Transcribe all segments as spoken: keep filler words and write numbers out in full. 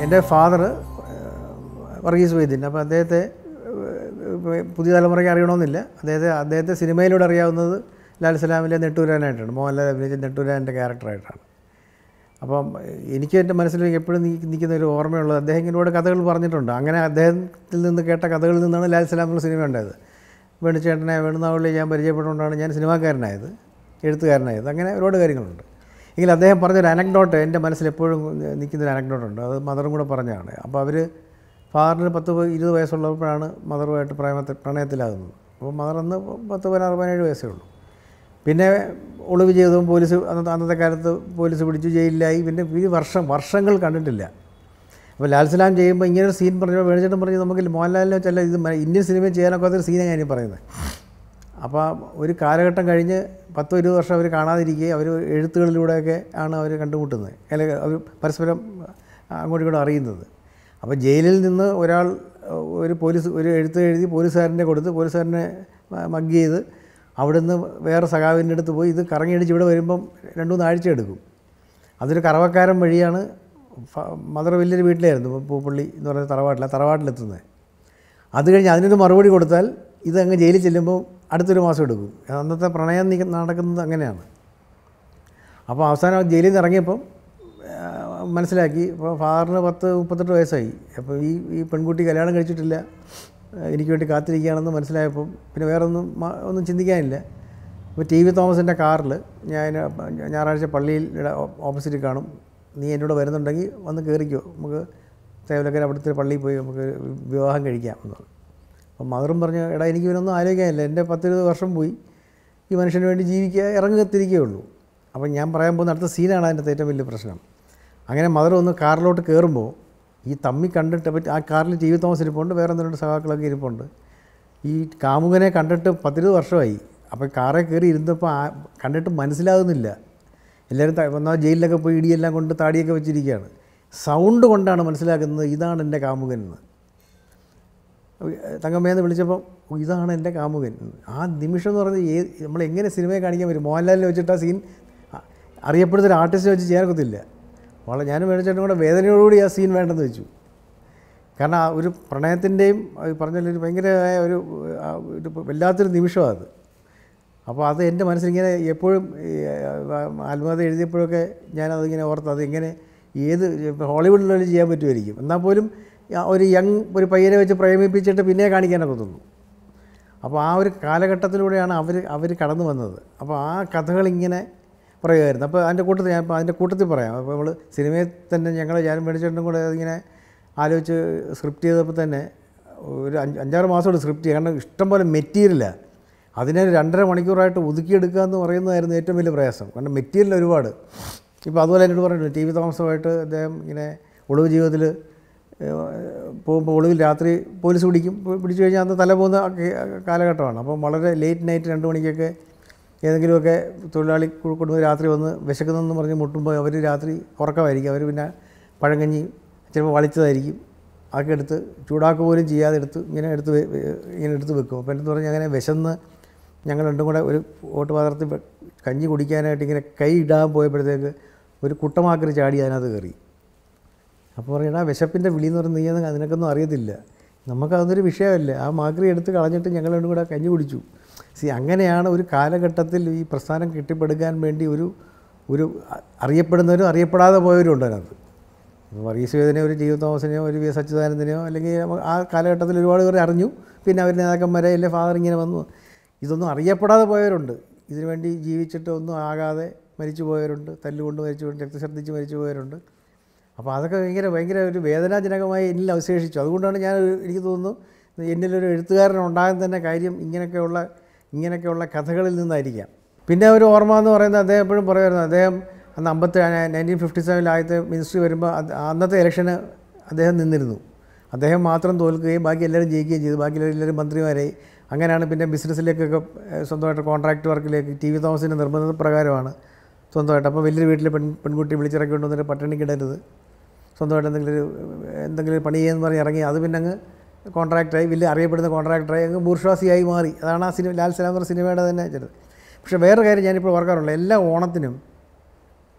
എൻ്റെ ഫാദർ വർഗീസ് വൈദ്യൻ. അപ്പോൾ അദ്ദേഹത്തെ പുതിയ തലമുറയ്ക്ക് അറിയണമെന്നില്ല. അദ്ദേഹത്തെ അദ്ദേഹത്തെ സിനിമയിലൂടെ അറിയാവുന്നത് ലാൽ സലാമിലെ നെട്ടൂരാനായിട്ടാണ്, മോഹൻലാൽ അഭിനയിച്ച നെട്ടൂരാൻ്റെ ക്യാരക്ടറായിട്ടാണ്. അപ്പം എനിക്ക് എൻ്റെ മനസ്സിലേക്ക് എപ്പോഴും നിൽക്കുന്ന ഒരു ഓർമ്മയുള്ളത്, അദ്ദേഹം ഇങ്ങനോട് കഥകൾ പറഞ്ഞിട്ടുണ്ട്. അങ്ങനെ അദ്ദേഹത്തിൽ നിന്ന് കേട്ട കഥകളിൽ നിന്നാണ് ലാൽ സലാമിലുള്ള സിനിമ ഉണ്ടായത്. വേണുചേട്ടനെ വേണു നാഗവള്ളി ഞാൻ പരിചയപ്പെട്ടുകൊണ്ടാണ് ഞാൻ സിനിമാക്കാരനായത്, എഴുത്തുകാരനായത്. അങ്ങനെ ഒരുപാട് കാര്യങ്ങളുണ്ട്. എങ്കിൽ അദ്ദേഹം പറഞ്ഞൊരു അനക്ഡോട്ട് എൻ്റെ മനസ്സിൽ എപ്പോഴും നിൽക്കുന്നൊരു അനക്ഡോട്ടുണ്ട്. അത് മദറും കൂടെ പറഞ്ഞതാണ്. അപ്പോൾ അവർ ഫാദറിന് പത്ത് ഇരുപത് വയസ്സുള്ളപ്പോഴാണ് മദറുമായിട്ട് പ്രേമത്തിൽ പ്രണയത്തിലാകുന്നത്. അപ്പോൾ മദർ അന്ന് പത്ത് പതിനാറ് പതിനേഴ് വയസ്സേ ഉള്ളൂ. പിന്നെ ഒളിവ് ചെയ്തതും പോലീസ് അന്നത്തെ അന്നത്തെ കാലത്ത് പോലീസ് പിടിച്ചു, ജയിലിലായി. പിന്നെ ഈ വർഷം വർഷങ്ങൾ കണ്ടിട്ടില്ല. അപ്പോൾ ലാൽ സലാം ചെയ്യുമ്പോൾ ഇങ്ങനൊരു സീൻ പറഞ്ഞപ്പോൾ വേണിച്ചേട്ടൻ പറഞ്ഞു നമുക്ക് മോഹൻലാലിനെ വെച്ചല്ല ഇത് ഇന്ത്യൻ സിനിമയിൽ ചെയ്യാനൊക്കെ അതൊരു സീനാണ് ഞാൻ പറയുന്നത്. അപ്പോൾ ഒരു കാലഘട്ടം കഴിഞ്ഞ് പത്തോ ഇരുപത് വർഷം അവർ കാണാതിരിക്കുകയും അവർ എഴുത്തുകളിലൂടെയൊക്കെ ആണ് അവർ കണ്ടുമുട്ടുന്നത്, അല്ലെങ്കിൽ അവർ പരസ്പരം അങ്ങോട്ടും ഇങ്ങോട്ടും അറിയുന്നത്. അപ്പോൾ ജയിലിൽ നിന്ന് ഒരാൾ ഒരു പോലീസ് ഒരു എഴുത്ത് എഴുതി പോലീസുകാരനെ കൊടുത്ത് പോലീസുകാരനെ മഗ് ചെയ്ത് അവിടുന്ന് വേറെ സഖാവിൻ്റെ അടുത്ത് പോയി ഇത് കറങ്ങിയടിച്ച് ഇവിടെ വരുമ്പം രണ്ടു മൂന്ന് ആഴ്ച എടുക്കും. അതൊരു കറവക്കാരൻ വഴിയാണ്. മദർ വലിയൊരു വീട്ടിലായിരുന്നു, പൂപ്പള്ളി എന്ന് പറയുന്ന തറവാട്ടിൽ തറവാട്ടിലെത്തുന്നത്. അത് കഴിഞ്ഞ് അതിനൊരു മറുപടി കൊടുത്താൽ ഇത് അങ്ങ് ജയിലിൽ ചെല്ലുമ്പോൾ അടുത്തൊരു മാസം എടുക്കും. അന്നത്തെ പ്രണയം നടക്കുന്നത് അങ്ങനെയാണ്. അപ്പോൾ അവസാനം ജയിലിൽ നിന്ന് ഇറങ്ങിയപ്പം മനസ്സിലാക്കി, ഇപ്പോൾ ഫാദറിന് പത്ത് മുപ്പത്തെട്ട് വയസ്സായി. അപ്പോൾ ഈ ഈ പെൺകുട്ടി കല്യാണം കഴിച്ചിട്ടില്ല, എനിക്ക് വേണ്ടി കാത്തിരിക്കുകയാണെന്ന് മനസ്സിലായപ്പം പിന്നെ വേറെ ഒന്നും ഒന്നും ചിന്തിക്കാനില്ല. ഇപ്പോൾ ടി വി തോമസിൻ്റെ കാറിൽ ഞാൻ ഞായറാഴ്ച പള്ളിയിൽ ഓപ്പോസിറ്റ് കാണും, നീ എന്നോട് വരുന്നുണ്ടെങ്കിൽ വന്ന് കയറിക്കോ, നമുക്ക് തേവലക്കര അവിടുത്തെ പള്ളിയിൽ പോയി നമുക്ക് വിവാഹം കഴിക്കാം എന്ന് പറഞ്ഞു. അപ്പം മദറും പറഞ്ഞു, എടാ എനിക്ക് ഇവനൊന്നും ആലോചിക്കാനില്ല, എൻ്റെ പത്തിരുപത് വർഷം പോയി, ഈ മനുഷ്യന് വേണ്ടി ജീവിക്കുക ഇറങ്ങത്തിരിക്കുകയുള്ളൂ. അപ്പം ഞാൻ പറയാൻ പോകുന്ന അടുത്ത സീനാണ് അതിൻ്റെ ഏറ്റവും വലിയ പ്രശ്നം. അങ്ങനെ മദർ ഒന്ന് കാറിലോട്ട് കയറുമ്പോൾ ഈ തമ്മി കണ്ടിട്ട് പറ്റി ആ കാറിൽ ടി വി തോമസ് ഇരിപ്പുണ്ട്, വേറെ എന്തെങ്കിലും സഹാക്കളൊക്കെ ഇരിപ്പുണ്ട്. ഈ കാമുകനെ കണ്ടിട്ട് പത്തിരുപത് വർഷമായി. അപ്പോൾ കാറിൽ കയറി ഇരുന്നപ്പോൾ ആ കണ്ടിട്ട് മനസ്സിലാകുന്നില്ല. എല്ലാവരും വന്നാൽ ജയിലിലൊക്കെ പോയി ഇടിയെല്ലാം കൊണ്ട് താടിയൊക്കെ വെച്ചിരിക്കുകയാണ്. സൗണ്ട് കൊണ്ടാണ് മനസ്സിലാക്കുന്നത് ഇതാണ് എൻ്റെ കാമുകൻ എന്ന്. തങ്കമ്മയെന്ന് വിളിച്ചപ്പോൾ ഇതാണ് എൻ്റെ കാമുകൻ. ആ നിമിഷം എന്ന് പറയുന്നത് ഏത് നമ്മൾ എങ്ങനെ സിനിമയെ കാണിക്കാൻ പറ്റും? മോഹൻലാലിനെ വെച്ചിട്ട് ആ സീൻ അറിയപ്പെടുന്നൊരു ആർട്ടിസ്റ്റിനെ വെച്ച് ചെയ്യാനൊക്കത്തില്ല. വളരെ ഞാനും മേടിച്ചിട്ടും കൂടെ വേദനയോടുകൂടി ആ സീൻ വേണ്ടെന്ന് വെച്ചു. കാരണം ആ ഒരു പ്രണയത്തിൻ്റെയും പറഞ്ഞൊരു ഭയങ്കരമായ ഒരു ഒരു വല്ലാത്തൊരു നിമിഷമാണ് അത്. അപ്പോൾ അത് എൻ്റെ മനസ്സിലിങ്ങനെ എപ്പോഴും ആത്മകഥ എഴുതിയപ്പോഴൊക്കെ ഞാനതിങ്ങനെ ഓർത്ത് അത് എങ്ങനെ ഏത് ഹോളിവുഡിലും ചെയ്യാൻ പറ്റുമായിരിക്കും. എന്നാൽ പോലും ഒരു യങ് ഒരു പയ്യനെ വെച്ച് പ്രേമിപ്പിച്ചിട്ട് പിന്നെ കാണിക്കാനൊക്കെ തോന്നും. അപ്പോൾ ആ ഒരു കാലഘട്ടത്തിലൂടെയാണ് അവർ അവർ കടന്നു വന്നത്. അപ്പോൾ ആ കഥകളിങ്ങനെ പറയുമായിരുന്നു. അപ്പോൾ അതിൻ്റെ കൂട്ടത്തിൽ ഞാൻ ഇപ്പോൾ അതിൻ്റെ കൂട്ടത്തിൽ പറയാം. അപ്പോൾ നമ്മൾ സിനിമയിൽ തന്നെ ഞങ്ങൾ ഞാനും മേടിച്ചിട്ടും കൂടെ അതിങ്ങനെ ആലോചിച്ച് സ്ക്രിപ്റ്റ് ചെയ്തപ്പോൾ തന്നെ ഒരു അഞ്ച് അഞ്ചാറ് മാസത്തോട് സ്ക്രിപ്റ്റ് ചെയ്യുക. കാരണം ഇഷ്ടംപോലെ മെറ്റീരിയലാണ്. അതിനെ രണ്ടര മണിക്കൂറായിട്ട് ഒതുക്കിയെടുക്കുക എന്ന് പറയുന്നതായിരുന്നു ഏറ്റവും വലിയ പ്രയാസം. കാരണം മെറ്റീരിയൽ ഒരുപാട്. ഇപ്പോൾ അതുപോലെ എന്നോട് പറഞ്ഞിട്ടുണ്ട്, ടി വി താമസമായിട്ട് അദ്ദേഹം ഇങ്ങനെ ഒളിവ് ജീവിതത്തിൽ പോകുമ്പോൾ ഒളിവിൽ രാത്രി പോലീസ് പിടിക്കും. പിടിച്ചു കഴിഞ്ഞാൽ അന്ന് തല പോകുന്ന കാലഘട്ടമാണ്. അപ്പം വളരെ ലേറ്റ് നൈറ്റ് രണ്ട് മണിക്കൊക്കെ ഏതെങ്കിലുമൊക്കെ തൊഴിലാളി കുടുംബം രാത്രി വന്ന് വിശക്കുന്നെന്ന് പറഞ്ഞ് മുട്ടുമ്പോൾ അവർ രാത്രി ഉറക്കമായിരിക്കും. അവർ പിന്നെ പഴങ്കഞ്ഞി ചിലപ്പോൾ വളിച്ചതായിരിക്കും, അതൊക്കെ എടുത്ത് ചൂടാക്കുക പോലും ചെയ്യാതെ എടുത്ത് ഇങ്ങനെ എടുത്ത് ഇങ്ങനെ എടുത്ത് വെക്കും. അപ്പോൾ എന്ന് പറഞ്ഞാൽ അങ്ങനെ വിശന്ന് ഞങ്ങൾ രണ്ടും കൂടെ ഒരു ഓട്ടുപാത്രത്തിൽ കഞ്ഞി കുടിക്കാനായിട്ട് ഇങ്ങനെ കൈ ഇടാൻ പോയപ്പോഴത്തേക്ക് ഒരു കുട്ടമാക്കറി ചാടി അതിനകത്ത് കയറി. അപ്പോൾ പറയണ വിശപ്പിൻ്റെ വിളി എന്ന് പറഞ്ഞ് നീ അതിനൊക്കൊന്നും അറിയത്തില്ല, നമുക്കതൊന്നൊരു വിഷയമല്ല. ആ മാക്രി എടുത്ത് കളഞ്ഞിട്ട് ഞങ്ങൾ രണ്ടും കൂടെ കഞ്ഞി കുടിച്ചു. സി അങ്ങനെയാണ് ഒരു കാലഘട്ടത്തിൽ ഈ പ്രസ്ഥാനം കെട്ടിപ്പടുക്കാൻ വേണ്ടി ഒരു ഒരു അറിയപ്പെടുന്നവരും അറിയപ്പെടാതെ പോയവരും ഉണ്ട് അതിനകത്ത്. വർഗീസ് വേദനയോ ഒരു ടി വി തോമസിനെയോ ഒരു വി എസ് അച്യുതാനന്ദനെയോ അല്ലെങ്കിൽ ആ കാലഘട്ടത്തിൽ ഒരുപാട് പേരെ അറിഞ്ഞു. പിന്നെ അവർ നേതാക്കന്മാരെ അല്ലെ ഫാദർ ഇങ്ങനെ വന്നു. ഇതൊന്നും അറിയപ്പെടാതെ പോയവരുണ്ട്. ഇതിനുവേണ്ടി ജീവിച്ചിട്ട് ഒന്നും ആകാതെ മരിച്ചു പോയവരുണ്ട്, തല്ലുകൊണ്ട് മരിച്ചു പോയിട്ട് രക്തഛർദ്ദിച്ച് മരിച്ചു പോയവരുണ്ട്. അപ്പോൾ അതൊക്കെ ഭയങ്കര ഭയങ്കര ഒരു വേദനാജനകമായി എന്നിൽ അവശേഷിച്ചു. അതുകൊണ്ടാണ് ഞാൻ എനിക്ക് തോന്നുന്നു എന്നിലൊരു എഴുത്തുകാരൻ ഉണ്ടാകാൻ തന്നെ കാര്യം ഇങ്ങനെയൊക്കെയുള്ള ഇങ്ങനെയൊക്കെയുള്ള കഥകളിൽ നിന്നായിരിക്കാം. പിന്നെ ഒരു ഓർമ്മ എന്ന് പറയുന്നത് അദ്ദേഹം എപ്പോഴും പറയുമായിരുന്നു, അദ്ദേഹം അന്ന് അമ്പത്തി നയൻറ്റീൻ ഫിഫ്റ്റി സെവനിൽ ആദ്യത്തെ മിനിസ്ട്രി വരുമ്പോൾ അന്നത്തെ ഇലക്ഷന് അദ്ദേഹം നിന്നിരുന്നു. അദ്ദേഹം മാത്രം തോൽക്കുകയും ബാക്കി എല്ലാവരും ജയിക്കുകയും ചെയ്തു. ബാക്കി എല്ലാവരും മന്ത്രിമാരായി. അങ്ങനെയാണ് പിന്നെ ബിസിനസ്സിലേക്കൊക്കെ സ്വന്തമായിട്ട് കോൺട്രാക്ട് വർക്കിലേക്ക് ടി വി തോമസിൻ്റെ നിർബന്ധപ്രകാരമാണ് സ്വന്തമായിട്ട്. അപ്പോൾ വലിയൊരു വീട്ടിൽ പെൺ പെൺകുട്ടി വിളിച്ചിറക്കി കൊണ്ടുവന്നിട്ട് പട്ടിണിക്കിടരുത്, സ്വന്തമായിട്ട് എന്തെങ്കിലും ഒരു എന്തെങ്കിലും പണി ചെയ്യുമെന്ന് പറഞ്ഞ് ഇറങ്ങി. അത് പിന്നെ അങ്ങ് കോൺട്രാക്ടറായി, വലിയ അറിയപ്പെടുന്ന കോൺട്രാക്ടറായി അങ്ങ് ബൂർഷ്വാസിയായി മാറി. അതാണ് ആ സിനിമ ലാൽ സലാം എന്ന സിനിമയുടെ തന്നെ ചെയ്തത്. പക്ഷേ വേറെ കാര്യം ഞാനിപ്പോൾ ഓർക്കാറുള്ളത്, എല്ലാ ഓണത്തിനും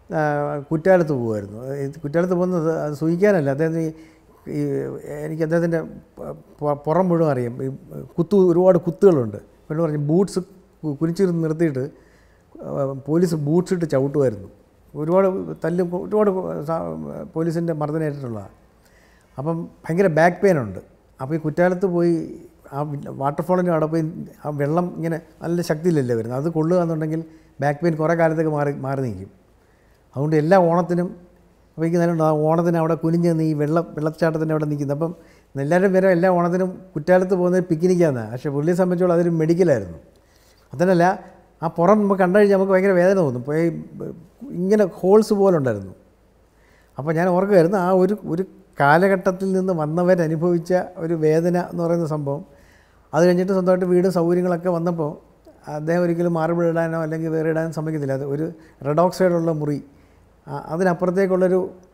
കുറ്റാലത്ത് പോകുമായിരുന്നു. കുറ്റാലത്ത് പോകുന്നത് അത് സൂചിക്കാനല്ല, അദ്ദേഹത്തിന് ഈ എനിക്ക് അദ്ദേഹത്തിൻ്റെ പുറം മുഴുവൻ അറിയാം. ഈ കുത്തു ഒരുപാട് കുത്തുകളുണ്ട്. പിന്നെ പറഞ്ഞു ബൂട്ട്സ് കുനിച്ചിരുന്ന് നിർത്തിയിട്ട് പോലീസ് ബൂട്ട്സ് ഇട്ട് ചവിട്ടുമായിരുന്നു. ഒരുപാട് തല്ലും ഒരുപാട് പോലീസിൻ്റെ മർദ്ദനേറ്റിട്ടുള്ളതാണ്. അപ്പം ഭയങ്കര ബാക്ക് പെയിൻ ഉണ്ട്. അപ്പോൾ ഈ കുറ്റാലത്ത് പോയി ആ വാട്ടർഫോളിൻ്റെ അവിടെ പോയി ആ വെള്ളം ഇങ്ങനെ നല്ല ശക്തിയിലല്ലേ വരുന്നത്, അത് കൊള്ളുക എന്നുണ്ടെങ്കിൽ ബാക്ക് പെയിൻ കുറേ കാലത്തേക്ക് മാറി മാറി നിൽക്കും. അതുകൊണ്ട് എല്ലാ ഓണത്തിനും അപ്പോൾ എനിക്ക് നല്ല ഓണത്തിന് അവിടെ കുനിഞ്ഞ് നിന്ന് ഈ വെള്ള വെള്ളച്ചാട്ടത്തിൻ്റെ അവിടെ നിൽക്കുന്നത്. അപ്പം എല്ലാവരും വരെ എല്ലാ ഓണത്തിനും കുറ്റാലത്ത് പോകുന്നത് പിക്നിക്കാണ്. പക്ഷേ പുള്ളിയെ സംബന്ധിച്ചോളം അതൊരു മെഡിക്കലായിരുന്നു. അതല്ല, ആ പുറം നമുക്ക് കണ്ടു കഴിഞ്ഞാൽ നമുക്ക് ഭയങ്കര വേദന തോന്നും. പോയി ഇങ്ങനെ ഹോൾസ് പോലെ ഉണ്ടായിരുന്നു. അപ്പോൾ ഞാൻ ഓർക്കുമായിരുന്നു ആ ഒരു ഒരു കാലഘട്ടത്തിൽ നിന്ന് വന്നവരനുഭവിച്ച ഒരു വേദന എന്ന് പറയുന്ന സംഭവം. അത് കഴിഞ്ഞിട്ട് സ്വന്തമായിട്ട് വീടും സൗകര്യങ്ങളൊക്കെ വന്നപ്പോൾ അദ്ദേഹം ഒരിക്കലും മാർബിൾ ഇടാനോ അല്ലെങ്കിൽ വേറെ ഇടാനോ സമ്മതിക്കത്തില്ല. അത് ഒരു റെഡ് ഓക്സൈഡുള്ള മുറി, അതിനപ്പുറത്തേക്കുള്ളൊരു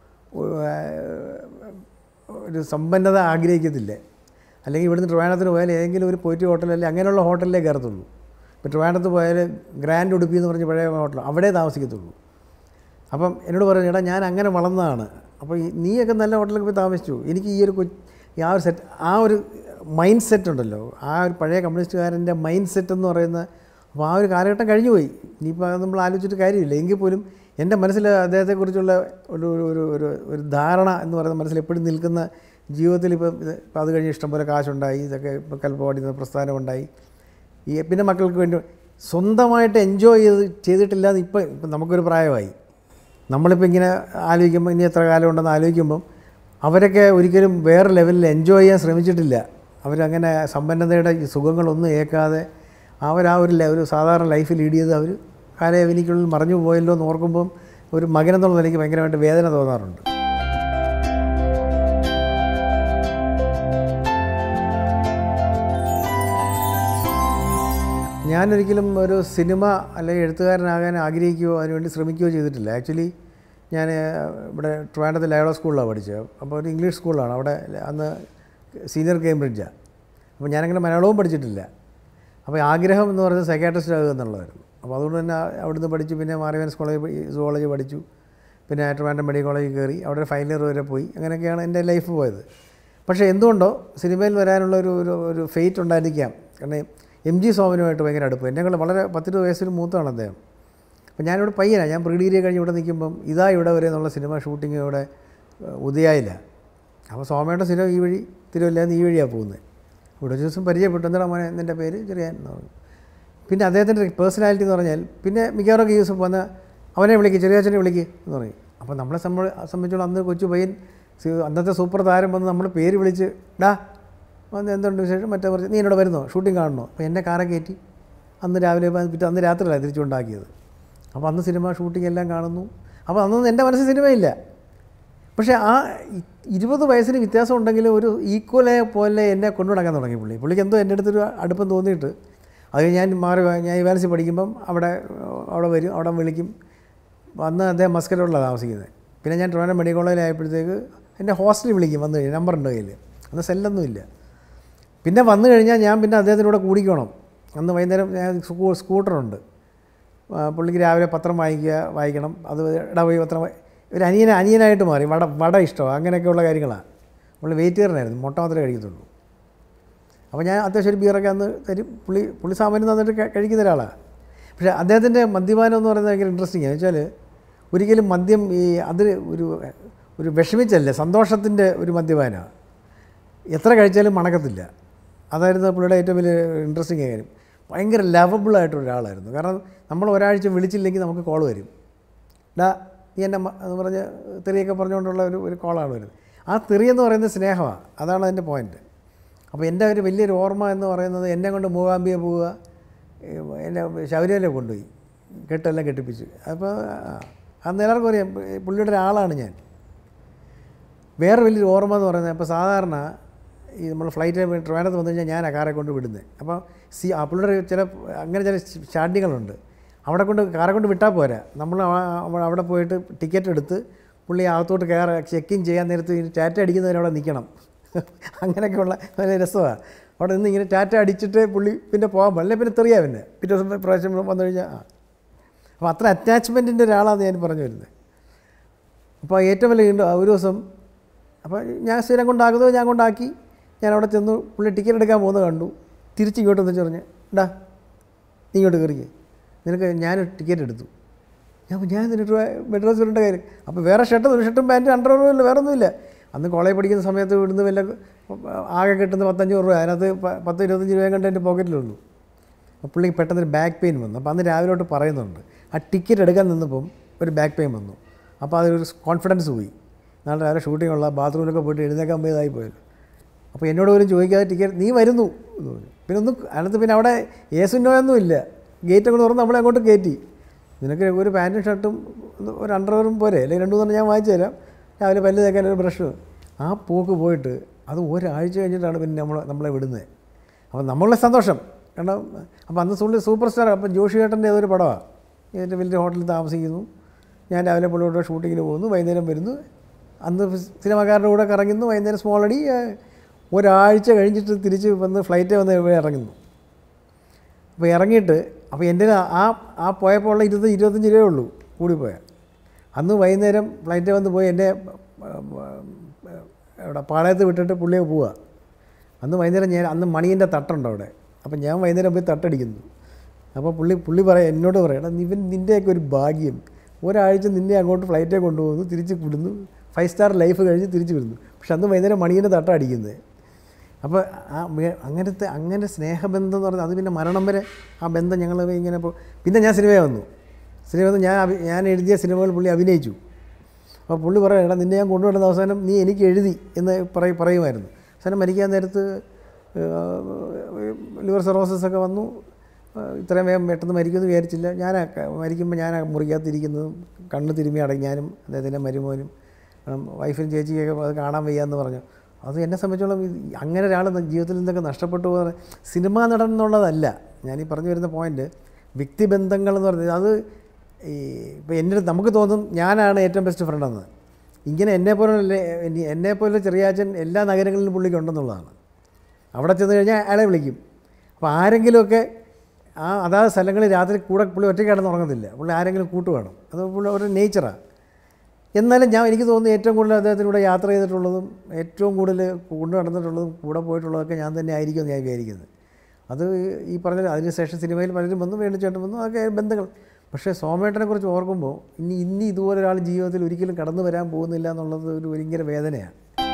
ഒരു സമ്പന്നത ആഗ്രഹിക്കത്തില്ല. അല്ലെങ്കിൽ ഇവിടുന്ന് ട്രിവാൻഡ്രത്തിന് പോയാൽ ഏതെങ്കിലും ഒരു പോറ്റി ഹോട്ടൽ അല്ലെങ്കിൽ അങ്ങനെയുള്ള ഹോട്ടലിലേ കയറത്തുള്ളൂ. ഇപ്പോൾ ട്രിവാൻഡ്രത്ത് പോയാൽ ഗ്രാൻഡ് ഉടുപ്പി എന്ന് പറഞ്ഞ് പഴയ ഹോട്ടൽ അവിടെ താമസിക്കത്തുള്ളൂ. അപ്പം എന്നോട് പറഞ്ഞു, ചേട്ടാ ഞാൻ അങ്ങനെ വളർന്നതാണ്, അപ്പോൾ നീയൊക്കെ നല്ല ഹോട്ടലിലൊക്കെ പോയി താമസിച്ചു. എനിക്ക് ഈ ഒരു ആ ഒരു സെറ്റ് ആ ഒരു മൈൻഡ് സെറ്റ് ഉണ്ടല്ലോ, ആ ഒരു പഴയ കമ്മ്യൂണിസ്റ്റുകാരൻ്റെ മൈൻഡ് സെറ്റ് എന്ന് പറയുന്ന, അപ്പോൾ ആ ഒരു കാലഘട്ടം കഴിഞ്ഞു പോയി. ഇനിയിപ്പോൾ അത് നമ്മൾ ആലോചിച്ചിട്ട് കാര്യമില്ല. എങ്കിൽ പോലും എൻ്റെ മനസ്സിൽ അദ്ദേഹത്തെക്കുറിച്ചുള്ള ഒരു ഒരു ഒരു ഒരു ധാരണ എന്ന് പറയുന്ന മനസ്സിൽ എപ്പോഴും നിൽക്കുന്ന, ജീവിതത്തിൽ ഇപ്പോൾ ഇപ്പോൾ അത് കഴിഞ്ഞ് ഇഷ്ടംപോലെ കാശുണ്ടായി, ഇതൊക്കെ ഇപ്പോൾ കൽപ്പവാടി പ്രസ്ഥാനമുണ്ടായി. ഈ പിന്നെ മക്കൾക്ക് വേണ്ടി സ്വന്തമായിട്ട് എൻജോയ് ചെയ്ത് ചെയ്തിട്ടില്ലാതെ ഇപ്പോൾ ഇപ്പം നമുക്കൊരു പ്രായമായി. നമ്മളിപ്പോൾ ഇങ്ങനെ ആലോചിക്കുമ്പോൾ ഇനി എത്ര കാലം ഉണ്ടെന്ന് ആലോചിക്കുമ്പം അവരൊക്കെ ഒരിക്കലും വേറെ ലെവലിൽ എൻജോയ് ചെയ്യാൻ ശ്രമിച്ചിട്ടില്ല. അവരങ്ങനെ സമ്പന്നതയുടെ സുഖങ്ങളൊന്നും ഏൽക്കാതെ അവരാ ഒരു ഒരു സാധാരണ ലൈഫ് ലീഡ് ചെയ്ത് അവർ കാലയവനിക്കുള്ളിൽ മറഞ്ഞു പോയല്ലോ എന്ന് ഓർക്കുമ്പം ഒരു മകനെന്നുള്ള നിലയ്ക്ക് ഭയങ്കരമായിട്ട് വേദന തോന്നാറുണ്ട്. ഞാനൊരിക്കലും ഒരു സിനിമ അല്ലെങ്കിൽ എഴുത്തുകാരനാകാൻ ആഗ്രഹിക്കുകയോ അതിനുവേണ്ടി ശ്രമിക്കുകയോ ചെയ്തിട്ടില്ല. ആക്ച്വലി ഞാൻ ഇവിടെ ട്രിവാൻഡ്രത്ത് ലയോള സ്കൂളിലാണ് പഠിച്ചത്. അപ്പോൾ ഒരു ഇംഗ്ലീഷ് സ്കൂളാണ്. അവിടെ അന്ന് സീനിയർ കേംബ്രിഡ്ജാണ്. അപ്പോൾ ഞാനങ്ങനെ മലയാളവും പഠിച്ചിട്ടില്ല. അപ്പോൾ ആഗ്രഹം എന്ന് പറയുന്നത് സൈക്കാട്രിസ്റ്റ് ആകുക എന്നുള്ളതായിരുന്നു. അപ്പോൾ അതുകൊണ്ട് തന്നെ അവിടുന്ന് പഠിച്ചു. പിന്നെ മാറിവൻസ് കോളേജ് സുവോളജി പഠിച്ചു. പിന്നെ ട്രിവാൻഡ്രം മെഡിക്കൽ കോളേജിൽ കയറി അവിടെ ഒരു ഫൈനൽ ഇയർ വരെ പോയി. അങ്ങനെയൊക്കെയാണ് എൻ്റെ ലൈഫ് പോയത്. പക്ഷേ എന്തുകൊണ്ടോ സിനിമയിൽ വരാനുള്ള ഒരു ഒരു ഫെയ്റ്റ് ഉണ്ടായിരിക്കാം. കാരണം എം ജി സോമനുമായിട്ട് ഭയങ്കര അടുപ്പം. എന്നെക്കൾ വളരെ പത്തിരുപത് വയസ്സിന് മൂത്താണ് അദ്ദേഹം. അപ്പോൾ ഞാനിവിടെ പയ്യനാണ്. ഞാൻ പ്രീ ഡിഗ്രി കഴിഞ്ഞ് ഇവിടെ നിൽക്കുമ്പം ഇതാ ഇവിടെ വരെ എന്നുള്ള സിനിമ ഷൂട്ടിങ് ഇവിടെ ഉദയായില്ല. അപ്പോൾ സോമയുടെ സിനിമ ഈ വഴി തിരുവല്ലാന്ന് ഈ വഴിയാണ് പോകുന്നത്. ഇവിടെ ദിവസം പരിചയപ്പെട്ടു. എന്താണ് മോനെ നിൻ്റെ പേര്? ചെറിയാൻ എന്ന് പറഞ്ഞു. പിന്നെ അദ്ദേഹത്തിൻ്റെ പേഴ്സണാലിറ്റി എന്ന് പറഞ്ഞാൽ പിന്നെ മിക്കവാറൊക്കെ ഈ ദിവസം വന്ന് അവനെ വിളിക്കുക, ചെറിയാച്ചനെ വിളിക്കുക എന്ന് പറയും. അപ്പോൾ നമ്മളെ സംബന്ധിച്ചോളം അന്ന് കൊച്ചു പയ്യൻ അന്നത്തെ സൂപ്പർ താരം വന്ന് നമ്മൾ പേര് വിളിച്ച് ഡാ വന്ന് എന്തുണ്ട് വിശേഷം മറ്റേ പറഞ്ഞ് നീ എന്നോട് വരുന്നോ ഷൂട്ടിംഗ് കാണണോ? അപ്പോൾ എന്നെ കാറെ കയറ്റി അന്ന് രാവിലെ പിറ്റേ അന്ന് രാത്രിയിലാണ് തിരിച്ചുണ്ടാക്കിയത്. അപ്പോൾ അന്ന് സിനിമ ഷൂട്ടിംഗ് എല്ലാം കാണുന്നു. അപ്പോൾ അന്നൊന്നും എൻ്റെ മനസ്സിൽ സിനിമയില്ല. പക്ഷേ ആ ഇരുപത് വയസ്സിന് വ്യത്യാസം ഉണ്ടെങ്കിലും ഒരു ഈക്വലെ പോലെ എന്നെ കൊണ്ടു നടക്കാൻ തുടങ്ങി പുള്ളി. പുള്ളിക്ക് എന്തോ എൻ്റെ അടുത്തൊരു അടുപ്പം തോന്നിയിട്ട് അത് ഞാൻ മാറി ഞാൻ ഇവാൻസി പഠിക്കുമ്പം അവിടെ അവിടെ വരും, അവിടെ വിളിക്കും. അന്ന് അദ്ദേഹം മസ്കറ്റിലാണ് താമസിക്കുന്നത്. പിന്നെ ഞാൻ ട്രിവാൻഡ്രം മെഡിക്കൽ കോളേജിലായപ്പോഴത്തേക്ക് എൻ്റെ ഹോസ്റ്റലിൽ വിളിക്കും വന്നു കഴിഞ്ഞാൽ. നമ്പറുണ്ട് കയ്യിൽ. അന്ന് സെല്ലൊന്നുമില്ല. പിന്നെ വന്നു കഴിഞ്ഞാൽ ഞാൻ പിന്നെ അദ്ദേഹത്തിനൂടെ കൂടിക്കണം. അന്ന് വൈകുന്നേരം ഞാൻ സ്കൂ സ്കൂട്ടറുണ്ട്. പുള്ളിക്ക് രാവിലെ പത്രം വായിക്കുക വായിക്കണം. അത് ഇടവഴി പത്രം ഒരു അനിയന അനിയനായിട്ട് മാറി. വട വട ഇഷ്ടമാണ്. അങ്ങനെയൊക്കെയുള്ള കാര്യങ്ങളാണ്. പുള്ളി വെയിറ്റേറിനായിരുന്നു. മുട്ട മാത്രമേ കഴിക്കത്തുള്ളൂ. അപ്പോൾ ഞാൻ അത്യാവശ്യം ഒരു ബിയറൊക്കെ അന്ന് തരും. പുള്ളി പുള്ളി സാമാന്യം തന്നിട്ട് കഴിക്കുന്ന ഒരാളാണ്. പക്ഷേ അദ്ദേഹത്തിൻ്റെ മദ്യപാനം എന്ന് പറയുന്നത് ഭയങ്കര ഇൻട്രസ്റ്റിംഗ് ആണ്. വെച്ചാൽ ഒരിക്കലും മദ്യം ഈ അത് ഒരു ഒരു വിഷമിച്ചല്ലേ, സന്തോഷത്തിൻ്റെ ഒരു മദ്യപാനമാണ്. എത്ര കഴിച്ചാലും മണക്കത്തില്ല. അതായിരുന്നു പുള്ളിയുടെ ഏറ്റവും വലിയ ഇൻട്രസ്റ്റിംഗ് കാര്യം. ഭയങ്കര ലവബിളായിട്ടൊരാളായിരുന്നു. കാരണം നമ്മൾ ഒരാഴ്ച വിളിച്ചില്ലെങ്കിൽ നമുക്ക് കോൾ വരും. ഡാ നീ എന്നെ എന്ന് പറഞ്ഞ് തെറിയൊക്കെ പറഞ്ഞുകൊണ്ടുള്ള ഒരു ഒരു കോളാണ് വരുന്നത്. ആ തെറിയെന്ന് പറയുന്നത് സ്നേഹമാണ്. അതാണ് അതിൻ്റെ പോയിൻറ്റ്. അപ്പോൾ എൻ്റെ ഒരു വലിയൊരു ഓർമ്മ എന്ന് പറയുന്നത് എന്നെ കൊണ്ട് മൂകാംബിയെ പോവുക, എന്നെ ശബരിമല കൊണ്ടുപോയി കെട്ടെല്ലാം കെട്ടിപ്പിച്ചു. അപ്പോൾ അന്ന് എല്ലാവർക്കും അറിയാം പുള്ളിയുടെ ഒരാളാണ് ഞാൻ. വേറെ വലിയൊരു ഓർമ്മ എന്ന് പറയുന്നത് ഇപ്പോൾ സാധാരണ ഈ നമ്മൾ ഫ്ലൈറ്റ് ട്രിവാൻഡ്രത്ത് വന്നു കഴിഞ്ഞാൽ ഞാൻ ആ കാറെ കൊണ്ട് വിടുന്നത്. അപ്പോൾ സി ആ പുള്ളിയുടെ ചില അങ്ങനെ ചില സ്റ്റാൻഡിങ്ങുകളുണ്ട്. അവിടെ കൊണ്ട് കാറെ കൊണ്ട് വിട്ടാൽ പോരാ. നമ്മൾ അവിടെ പോയിട്ട് ടിക്കറ്റ് എടുത്ത് പുള്ളി അകത്തോട്ട് കയറി ചെക്ക് ഇൻ ചെയ്യാൻ നേരത്ത് ടാറ്റ അടിക്കുന്നവരെ അവിടെ നിൽക്കണം. അങ്ങനെയൊക്കെയുള്ള നല്ല രസമാണ്. അവിടെ നിന്ന് ഇങ്ങനെ ടാറ്റ അടിച്ചിട്ട് പുള്ളി പിന്നെ പോകാൻ പാടില്ല. പിന്നെ തെറിയാ പിന്നെ പിറ്റേ ദിവസം പ്രാവശ്യം വന്നു കഴിഞ്ഞാൽ ആ അപ്പോൾ അത്ര അറ്റാച്ച്മെൻറ്റിൻ്റെ ഒരാളാണ് ഞാൻ പറഞ്ഞു വരുന്നത്. അപ്പോൾ ഏറ്റവും വലിയ ഉണ്ട് ഒരു ദിവസം അപ്പോൾ ഞാൻ സ്ഥിരം കൊണ്ടാക്കുന്നത് ഞാൻ കൊണ്ടാക്കി ഞാൻ അവിടെ ചെന്നു പുള്ളി ടിക്കറ്റ് എടുക്കാൻ പോകുന്നത് കണ്ടു തിരിച്ച് ഇങ്ങോട്ട് വന്നിട്ട് പറഞ്ഞ് ഡാ നീ ഇങ്ങോട്ട് കയറിക്കേ നിനക്ക് ഞാൻ ടിക്കറ്റ് എടുത്തു ഞാൻ ഞാൻ നിന്നിട്ട് മെഡ്രാസ് വരേണ്ട കാര്യം അപ്പോൾ വേറെ ഷർട്ടും ഒരു ഷർട്ടും പാൻറ്റും അണ്ടർവെയറും ഇല്ല വേറെ ഒന്നുമില്ല അന്ന് കോളേജ് പഠിക്കുന്ന സമയത്ത് ഇവിടുന്ന് വല്ല ആകെ കിട്ടുന്ന പത്തഞ്ഞൂറ് രൂപ അതിനകത്ത് പത്ത് ഇരുപത്തഞ്ച് രൂപയും കണ്ട് എൻ്റെ പോക്കറ്റിലുള്ളൂ അപ്പോൾ പുള്ളി പെട്ടെന്നൊരു ബാക്ക് പെയിൻ വന്നു അപ്പോൾ അന്ന് രാവിലെ തൊട്ട് പറയുന്നുണ്ട് ആ ടിക്കറ്റ് എടുക്കാൻ നിന്നപ്പം ഒരു ബാക്ക് പെയിൻ വന്നു അപ്പോൾ അതൊരു കോൺഫിഡൻസ് പോയി നാളെ രാവിലെ ഷൂട്ടിംഗ് ഉള്ള ബാത്റൂമിലൊക്കെ പോയിട്ട് എഴുന്നേക്കാൻ പോയതായി പോയല്ലോ അപ്പോൾ എന്നോട് പോലും ചോദിക്കാതെ ടിക്കറ്റ് നീ വരുന്നു എന്ന് പറഞ്ഞു പിന്നെ ഒന്നും അതിനകത്ത് പിന്നെ അവിടെ ഏസുന്നോയൊന്നും ഇല്ല ഗേറ്റ് അങ്ങോട്ട് തുറന്ന് നമ്മളെ അങ്ങോട്ട് കയറ്റി നിനക്ക് ഒരു പാൻറ്റും ഷർട്ടും ഒരു അണ്ടർവെയറും പോരെ അല്ലെങ്കിൽ രണ്ടു മൂന്നെണ്ണം ഞാൻ വാങ്ങിച്ചു തരാം രാവിലെ പല്ല് തേക്കാൻ ഒരു ബ്രഷ് ആ പോക്ക് പോയിട്ട് അത് ഒരാഴ്ച കഴിഞ്ഞിട്ടാണ് പിന്നെ നമ്മൾ നമ്മളെ വിടുന്നത് അപ്പോൾ നമ്മളുടെ സന്തോഷം കാരണം അപ്പോൾ അന്ന് സുള്ളി സൂപ്പർ സ്റ്റാർ അപ്പോൾ ജോഷി ഏട്ടൻ്റെ ഏതൊരു പടമാണ് ഏറ്റവും വലിയ ഹോട്ടലിൽ താമസിക്കുന്നു ഞാൻ രാവിലെ പുള്ളിയോടെ ഷൂട്ടിങ്ങിന് പോകുന്നു വൈകുന്നേരം വരുന്നു അന്ന് സിനിമാക്കാരുടെ കൂടെ കറങ്ങുന്നു വൈകുന്നേരം സ്മോൾ അടി ഒരാഴ്ച കഴിഞ്ഞിട്ട് തിരിച്ച് വന്ന് ഫ്ലൈറ്റ് വന്ന് ഇറങ്ങുന്നു അപ്പോൾ ഇറങ്ങിയിട്ട് അപ്പോൾ എൻ്റെ ആ ആ പോയപ്പോൾ ഉള്ള ഇരുപത് ഇരുപത്തഞ്ച് രൂപയേ ഉള്ളൂ കൂടിപ്പോയാൽ അന്ന് വൈകുന്നേരം ഫ്ലൈറ്റ് വന്ന് പോയി എൻ്റെ അവിടെ പാളയത്ത് വിട്ടിട്ട് പുള്ളിയെ പോവുക അന്ന് വൈകുന്നേരം ഞാൻ അന്ന് മണീൻ്റെ തട്ടുണ്ട് അവിടെ അപ്പം ഞാൻ വൈകുന്നേരം പോയി തട്ടടിക്കുന്നു അപ്പോൾ പുള്ളി പുള്ളി പറയാം എന്നോട് പറയണം ഇവൻ നിൻ്റെയൊക്കെ ഒരു ഭാഗ്യം ഒരാഴ്ച നിന്നെ അങ്ങോട്ട് ഫ്ലൈറ്റേ കൊണ്ടുപോകുന്നു തിരിച്ച് വിടുന്നു ഫൈവ് സ്റ്റാർ ലൈഫ് കഴിഞ്ഞ് തിരിച്ച് വിടുന്നു പക്ഷെ അന്ന് വൈകുന്നേരം മണീൻ്റെ തട്ട അടിക്കുന്നത് അപ്പോൾ ആ അങ്ങനത്തെ അങ്ങനെ സ്നേഹബന്ധം എന്ന് പറഞ്ഞാൽ അത് പിന്നെ മരണം വരെ ആ ബന്ധം ഞങ്ങൾ ഇങ്ങനെ ഇപ്പോൾ പിന്നെ ഞാൻ സിനിമ വന്നു സിനിമ വന്ന് ഞാൻ ഞാൻ എഴുതിയ സിനിമകൾ പുള്ളി അഭിനയിച്ചു അപ്പോൾ പുള്ളി പറയാം എടാ നിന്നെ ഞാൻ കൊണ്ടുവരുന്ന അവസാനം നീ എനിക്ക് എഴുതി എന്ന് പറ പറയുമായിരുന്നു അവസാനം മരിക്കാൻ നേരത്ത് ലിവർ സിറോസിസ് ഒക്കെ വന്നു ഇത്രയും വേഗം പെട്ടെന്ന് മരിക്കുമെന്ന് വിചാരിച്ചില്ല ഞാൻ മരിക്കുമ്പോൾ ഞാൻ മുറിക്കകത്തിരിക്കുന്നതും കണ്ണ് തിരുമ്മി അടങ്ങി ഞാനും അദ്ദേഹത്തിൻ്റെ മരുമോനും വൈഫിനും ചേച്ചിയൊക്കെ അത് കാണാൻ വയ്യാന്ന് പറഞ്ഞു അത് എന്നെ സംബന്ധിച്ചോളം അങ്ങനെ ഒരാൾ ജീവിതത്തിൽ നിന്നൊക്കെ നഷ്ടപ്പെട്ടു പോകുന്ന സിനിമാ നടൻ എന്നുള്ളതല്ല ഞാനീ പറഞ്ഞു വരുന്ന പോയിൻ്റ് വ്യക്തിബന്ധങ്ങൾ എന്ന് പറഞ്ഞത് അത് ഈ ഇപ്പോൾ എൻ്റെ നമുക്ക് തോന്നും ഞാനാണ് ഏറ്റവും ബെസ്റ്റ് ഫ്രണ്ടെന്ന് ഇങ്ങനെ എന്നെപ്പോലെ എന്നെപ്പോലെ ചെറിയാച്ചൻ എല്ലാ നഗരങ്ങളിലും പുള്ളിക്ക് ഉണ്ടെന്നുള്ളതാണ് അവിടെ ചെന്ന് കഴിഞ്ഞാൽ അയാളെ വിളിക്കും അപ്പോൾ ആരെങ്കിലുമൊക്കെ ആ അതാത് സ്ഥലങ്ങളിൽ രാത്രി കൂടെ പുള്ളി ഒറ്റയ്ക്ക് കിടന്ന് ഉറങ്ങുന്നില്ല പുള്ളി ആരെങ്കിലും കൂട്ട് വേണം അത് പുള്ളി ഒരു നേച്ചറാണ് എന്നാലും ഞാൻ എനിക്ക് തോന്നുന്നു ഏറ്റവും കൂടുതൽ അദ്ദേഹത്തിലൂടെ യാത്ര ചെയ്തിട്ടുള്ളതും ഏറ്റവും കൂടുതൽ കൊണ്ടു നടന്നിട്ടുള്ളതും കൂടെ പോയിട്ടുള്ളതൊക്കെ ഞാൻ തന്നെ ആയിരിക്കുമെന്ന് ഞാൻ വിചാരിക്കുന്നത് അത് ഈ പറഞ്ഞ അതിനുശേഷം സിനിമയിൽ പലരും വന്നു വേണിച്ചേട്ടൻ വന്നു അതൊക്കെ ബന്ധങ്ങൾ പക്ഷേ സോമേട്ടനെക്കുറിച്ച് ഓർക്കുമ്പോൾ ഇനി ഇനി ഇതുപോലെ ഒരാൾ ജീവിതത്തിൽ ഒരിക്കലും കടന്നു വരാൻ പോകുന്നില്ല എന്നുള്ളത് ഒരു ഭയങ്കര വേദനയാണ്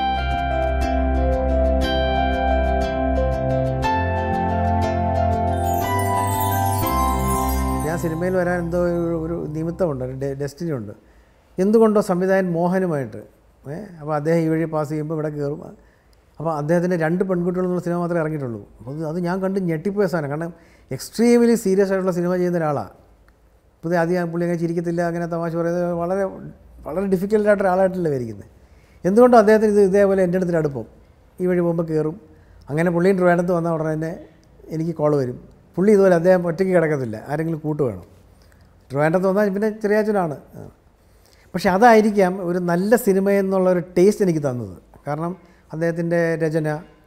ഞാൻ സിനിമയിൽ വരാൻ എന്തോ ഒരു നിമിത്തമുണ്ട് ഒരു ഡെസ്റ്റിനി ഉണ്ട് എന്തുകൊണ്ടോ സംവിധായകൻ മോഹനുമായിട്ട് അപ്പോൾ അദ്ദേഹം ഈ വഴി പാസ് ചെയ്യുമ്പോൾ ഇവിടെ കയറും അപ്പോൾ അദ്ദേഹത്തിൻ്റെ രണ്ട് പെൺകുട്ടികളെന്നുള്ള സിനിമ മാത്രമേ ഇറങ്ങിയിട്ടുള്ളൂ അപ്പോൾ അത് ഞാൻ കണ്ട് ഞെട്ടിപ്പോയ സാധനം കാരണം എക്സ്ട്രീംലി സീരിയസ് ആയിട്ടുള്ള സിനിമ ചെയ്യുന്ന ഒരാളാണ് പുതിയ ആദ്യം പുള്ളി അങ്ങനെ ചിരിക്കത്തില്ല അങ്ങനെ തമാശ പറയുന്നത് വളരെ വളരെ ഡിഫിക്കൽട്ടായിട്ട് ഒരാളായിട്ടല്ലേ വരിക്കുന്നത് എന്തുകൊണ്ടും അദ്ദേഹത്തിന് ഇത് ഇതേപോലെ എൻ്റെ അടുത്തൊരു അടുപ്പം ഈ വഴി പോകുമ്പോൾ കയറും അങ്ങനെ പുള്ളിയും ട്രിവാൻഡ്രത്ത് വന്ന ഉടനെ തന്നെ എനിക്ക് കോൾ വരും പുള്ളി ഇതുപോലെ അദ്ദേഹം ഒറ്റയ്ക്ക് കിടക്കത്തില്ല ആരെങ്കിലും കൂട്ട് വേണം ട്രിവാൻഡ്രത്ത് വന്നാൽ പിന്നെ ചെറിയാച്ചനാണ് പക്ഷെ അതായിരിക്കാം ഒരു നല്ല സിനിമ എന്നുള്ളൊരു ടേസ്റ്റ് എനിക്ക് തന്നത് കാരണം അദ്ദേഹത്തിൻ്റെ രചന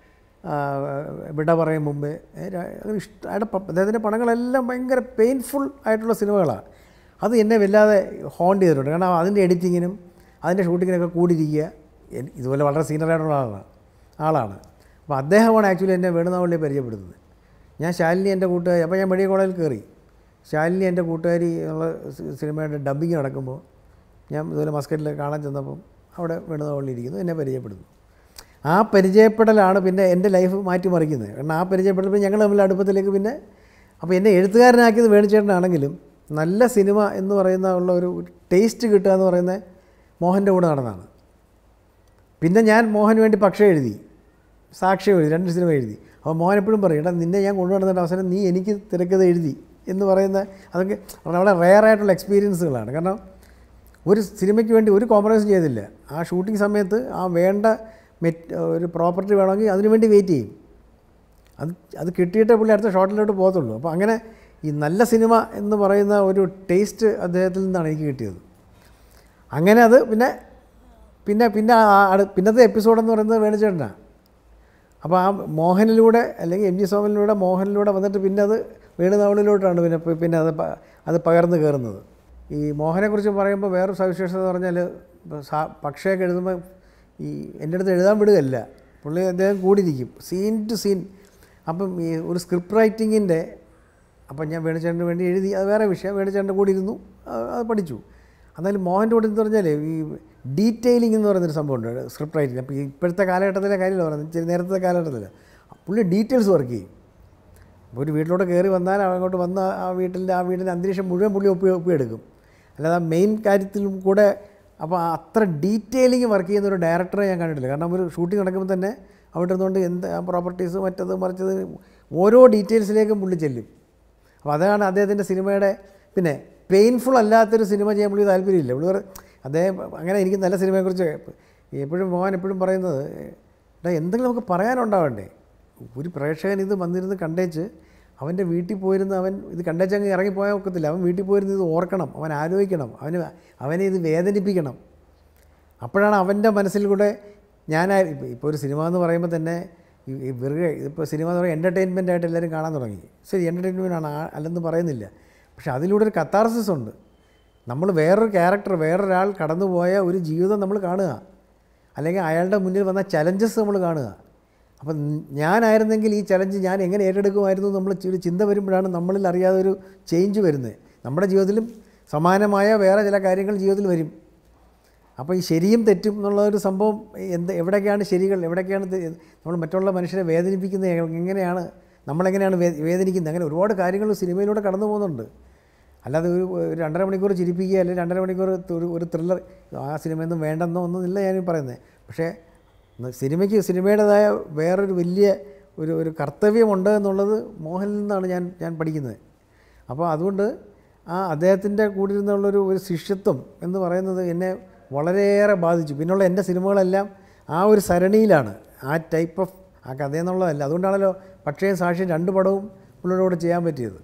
വിട പറയും മുമ്പേ ഇഷ്ട അദ്ദേഹത്തിൻ്റെ പടങ്ങളെല്ലാം ഭയങ്കര പെയിൻഫുൾ ആയിട്ടുള്ള സിനിമകളാണ് അത് എന്നെ വല്ലാതെ ഹോണ്ട് ചെയ്തിട്ടുണ്ട് കാരണം അതിൻ്റെ എഡിറ്റിങ്ങിനും അതിൻ്റെ ഷൂട്ടിങ്ങിനൊക്കെ കൂടിയിരിക്കുക ഇതുപോലെ വളരെ സീനിയറായിട്ടുള്ള ആളാണ് ആളാണ് അപ്പോൾ അദ്ദേഹമാണ് ആക്ച്വലി എന്നെ വേണു നഗവള്ളിയെ പരിചയപ്പെടുന്നത് ഞാൻ ശാലിനി എൻ്റെ കൂട്ടുകാരി അപ്പോൾ ഞാൻ മെഡിക്കൽ കോളേജിൽ കയറി ശാലിനി എൻ്റെ കൂട്ടുകാരി എന്നുള്ള സിനിമയുടെ ഡബ്ബിങ് നടക്കുമ്പോൾ ഞാൻ ഇതുപോലെ മസ്കറ്റിൽ കാണാൻ ചെന്നപ്പം അവിടെ വേണു നഗവള്ളി ഇരിക്കുന്നു എന്നെ പരിചയപ്പെടുന്നു ആ പരിചയപ്പെടലാണ് പിന്നെ എൻ്റെ ലൈഫ് മാറ്റിമറിക്കുന്നത് കാരണം ആ പരിചയപ്പെടൽ ഞങ്ങൾ തമ്മിൽ അടുപ്പത്തിലേക്ക് പിന്നെ അപ്പോൾ എന്നെ എഴുത്തുകാരനാക്കിയത് വേണിച്ചേട്ടനാണെങ്കിലും നല്ല സിനിമ എന്ന് പറയുന്ന ഉള്ള ഒരു ടേസ്റ്റ് കിട്ടുക എന്ന് പറയുന്നത് മോഹൻ്റെ കൂടെ നടന്നതാണ് പിന്നെ ഞാൻ മോഹന് വേണ്ടി പക്ഷേ എഴുതി സാക്ഷ്യം എഴുതി രണ്ട് സിനിമ എഴുതി അപ്പോൾ മോഹൻ എപ്പോഴും പറയും എടാ നിന്നെ ഞാൻ കൊണ്ടുവന്നതിൻ്റെ അവസരം നീ എനിക്ക് തിരക്കഥ എഴുതി എന്ന് പറയുന്ന അതൊക്കെ വളരെ റെയറായിട്ടുള്ള എക്സ്പീരിയൻസുകളാണ് കാരണം ഒരു സിനിമയ്ക്ക് വേണ്ടി ഒരു കോംപ്രമൈസും ചെയ്തില്ല ആ ഷൂട്ടിംഗ് സമയത്ത് ആ വേണ്ട മെറ്റ് ഒരു പ്രോപ്പർട്ടി വേണമെങ്കിൽ അതിനു വേണ്ടി വെയിറ്റ് ചെയ്യും അത് അത് കിട്ടിയിട്ടേ പുള്ളി അടുത്ത ഷോട്ടിലോട്ട് പോകത്തുള്ളൂ അപ്പോൾ അങ്ങനെ ഈ നല്ല സിനിമ എന്ന് പറയുന്ന ഒരു ടേസ്റ്റ് അദ്ദേഹത്തിൽ നിന്നാണ് എനിക്ക് കിട്ടിയത് അങ്ങനെ അത് പിന്നെ പിന്നെ പിന്നെ പിന്നത്തെ എപ്പിസോഡെന്ന് പറയുന്നത് വേണിച്ചേട്ടനാണ് അപ്പോൾ ആ മോഹനിലൂടെ അല്ലെങ്കിൽ എം ജി സോമനിലൂടെ മോഹനിലൂടെ വന്നിട്ട് പിന്നെ അത് വേണു നഗവള്ളിയിലോട്ടാണ് പിന്നെ പിന്നെ അത് അത് പകർന്നു കയറുന്നത് ഈ മോഹനെക്കുറിച്ച് പറയുമ്പോൾ വേറൊരു സവിശേഷത എന്ന് പറഞ്ഞാൽ പക്ഷേയൊക്കെ എഴുതുമ്പോൾ ഈ എൻ്റെ അടുത്ത് എഴുതാൻ വിടുകയല്ല, പുള്ളി അദ്ദേഹം കൂടിയിരിക്കും സീൻ ടു സീൻ. അപ്പം ഈ ഒരു സ്ക്രിപ്റ്റ് റൈറ്റിങ്ങിൻ്റെ അപ്പം ഞാൻ വേണുചേട്ടന് വേണ്ടി എഴുതി, അത് വേറെ വിഷയം, വേണുചേട്ടൻ്റെ കൂടെ ഇരുന്നു, അത് പഠിച്ചു. എന്നാലും മോഹൻ്റെ കൂടെ എന്ന് പറഞ്ഞാൽ ഈ ഡീറ്റെയിലിംഗ് എന്ന് പറയുന്നൊരു സംഭവമുണ്ട് സ്ക്രിപ്റ്റ് റൈറ്റിംഗ്. അപ്പോൾ ഇപ്പോഴത്തെ കാലഘട്ടത്തിലെ കാര്യമല്ല പറയുന്നത്, നേരത്തെ കാലഘട്ടത്തില്ല. പുള്ളി ഡീറ്റെയിൽസ് വർക്ക് ചെയ്യും. അപ്പോൾ ഒരു വീട്ടിലോട്ട് കയറി വന്നാൽ അങ്ങോട്ട് വന്ന് ആ വീട്ടിൻ്റെ ആ വീടിൻ്റെ അന്തരീക്ഷം മുഴുവൻ പുള്ളി ഒപ്പി ഒപ്പിയെടുക്കും. അല്ലാതെ ആ മെയിൻ കാര്യത്തിലും കൂടെ അപ്പോൾ അത്ര ഡീറ്റെയിലിംഗ് വർക്ക് ചെയ്യുന്ന ഒരു ഡയറക്ടറെ ഞാൻ കണ്ടിട്ടില്ല. കാരണം ഒരു ഷൂട്ടിംഗ് നടക്കുമ്പോൾ തന്നെ അവിടെ ഇരുന്നുകൊണ്ട് എന്ത് പ്രോപ്പർട്ടീസ് മറ്റത് മറിച്ചത് ഓരോ ഡീറ്റെയിൽസിലേക്കും പുള്ളി ചെല്ലും. അപ്പോൾ അതാണ് അദ്ദേഹത്തിൻ്റെ സിനിമയുടെ. പിന്നെ പെയിൻഫുൾ അല്ലാത്തൊരു സിനിമ ചെയ്യാൻ പുള്ളി താല്പര്യമില്ല. പുള്ളി അദ്ദേഹം അങ്ങനെ എനിക്ക് നല്ല സിനിമയെക്കുറിച്ച് എപ്പോഴും മോഹൻ എപ്പോഴും പറയുന്നത്, എന്തെങ്കിലും നമുക്ക് പറയാനുണ്ടാവണ്ടേ. ഒരു പ്രേക്ഷകൻ ഇത് വന്നിരുന്ന് കണ്ടേച്ച് അവൻ്റെ വീട്ടിൽ പോയിരുന്ന് അവൻ ഇത് കണ്ടേച്ചങ്ങ് ഇറങ്ങിപ്പോയാൽ ഒക്കത്തില്ല. അവൻ വീട്ടിൽ പോയിരുന്ന് ഇത് ഓർക്കണം, അവൻ ആലോചിക്കണം, അവന് അവനെ ഇത് വേദനിപ്പിക്കണം. അപ്പോഴാണ് അവൻ്റെ മനസ്സിൽ കൂടെ ഞാൻ ഇപ്പോൾ ഒരു സിനിമ എന്ന് പറയുമ്പോൾ തന്നെ ഈ വെറുതെ ഇപ്പോൾ സിനിമ എന്ന് പറയുമ്പോൾ എൻ്റർടൈൻമെൻ്റ് ആയിട്ട് എല്ലാവരും കാണാൻ തുടങ്ങി. ശരി, എൻ്റർടൈൻമെൻ്റ് ആണ്, അല്ലെന്ന് പറയുന്നില്ല. പക്ഷെ അതിലൂടെ ഒരു കത്താർസിസ് ഉണ്ട്. നമ്മൾ വേറൊരു ക്യാരക്ടർ, വേറൊരാൾ കടന്നുപോയ ഒരു ജീവിതം നമ്മൾ കാണുക, അല്ലെങ്കിൽ അയാളുടെ മുന്നിൽ വന്ന ചലഞ്ചസ് നമ്മൾ കാണുക. അപ്പം ഞാനായിരുന്നെങ്കിൽ ഈ ചലഞ്ച് ഞാൻ എങ്ങനെ ഏറ്റെടുക്കുമായിരുന്നു നമ്മൾ ഒരു ചിന്ത വരുമ്പോഴാണ് നമ്മളിൽ അറിയാതെ ഒരു ചേഞ്ച് വരുന്നത്. നമ്മുടെ ജീവിതത്തിലും സമാനമായ വേറെ ചില കാര്യങ്ങൾ ജീവിതത്തിൽ വരും. അപ്പോൾ ഈ ശരിയും തെറ്റും എന്നുള്ള ഒരു സംഭവം എന്ത്, എവിടേക്കാണ് ശരികൾ, എവിടേക്കാണ് നമ്മൾ മറ്റുള്ള മനുഷ്യരെ വേദനിപ്പിക്കുന്നത്, എങ്ങനെയാണ് നമ്മളെങ്ങനെയാണ് വേദനിക്കുന്നത്, അങ്ങനെ ഒരുപാട് കാര്യങ്ങൾ സിനിമയിലൂടെ കടന്നു പോകുന്നുണ്ട്. അല്ലാതെ ഒരു രണ്ടര മണിക്കൂർ ചിരിപ്പിക്കുക അല്ലെങ്കിൽ രണ്ടര മണിക്കൂർ ഒരു ഒരു ത്രില്ലർ ആ സിനിമയൊന്നും വേണ്ടെന്നോ ഒന്നുമില്ല ഞാൻ പറയുന്നത്. പക്ഷേ സിനിമയ്ക്ക് സിനിമയുടേതായ വേറൊരു വലിയ ഒരു ഒരു കർത്തവ്യമുണ്ട് എന്നുള്ളത് മോഹനിൽ നിന്നാണ് ഞാൻ ഞാൻ പഠിക്കുന്നത്. അപ്പോൾ അതുകൊണ്ട് ആ അദ്ദേഹത്തിൻ്റെ കൂടെ നിന്നുള്ളൊരു ഒരു ശിഷ്യത്വം എന്ന് പറയുന്നത് എന്നെ വളരെയേറെ ബാധിച്ചു. പിന്നുള്ള എൻ്റെ സിനിമകളെല്ലാം ആ ഒരു സരണിയിലാണ്, ആ ടൈപ്പ് ഓഫ് ആ കഥയെന്നുള്ളതല്ല. അതുകൊണ്ടാണല്ലോ പക്ഷേ സാക്ഷ്യം രണ്ട് പടവും പുള്ളിയോട് ചെയ്യാൻ പറ്റിയത്.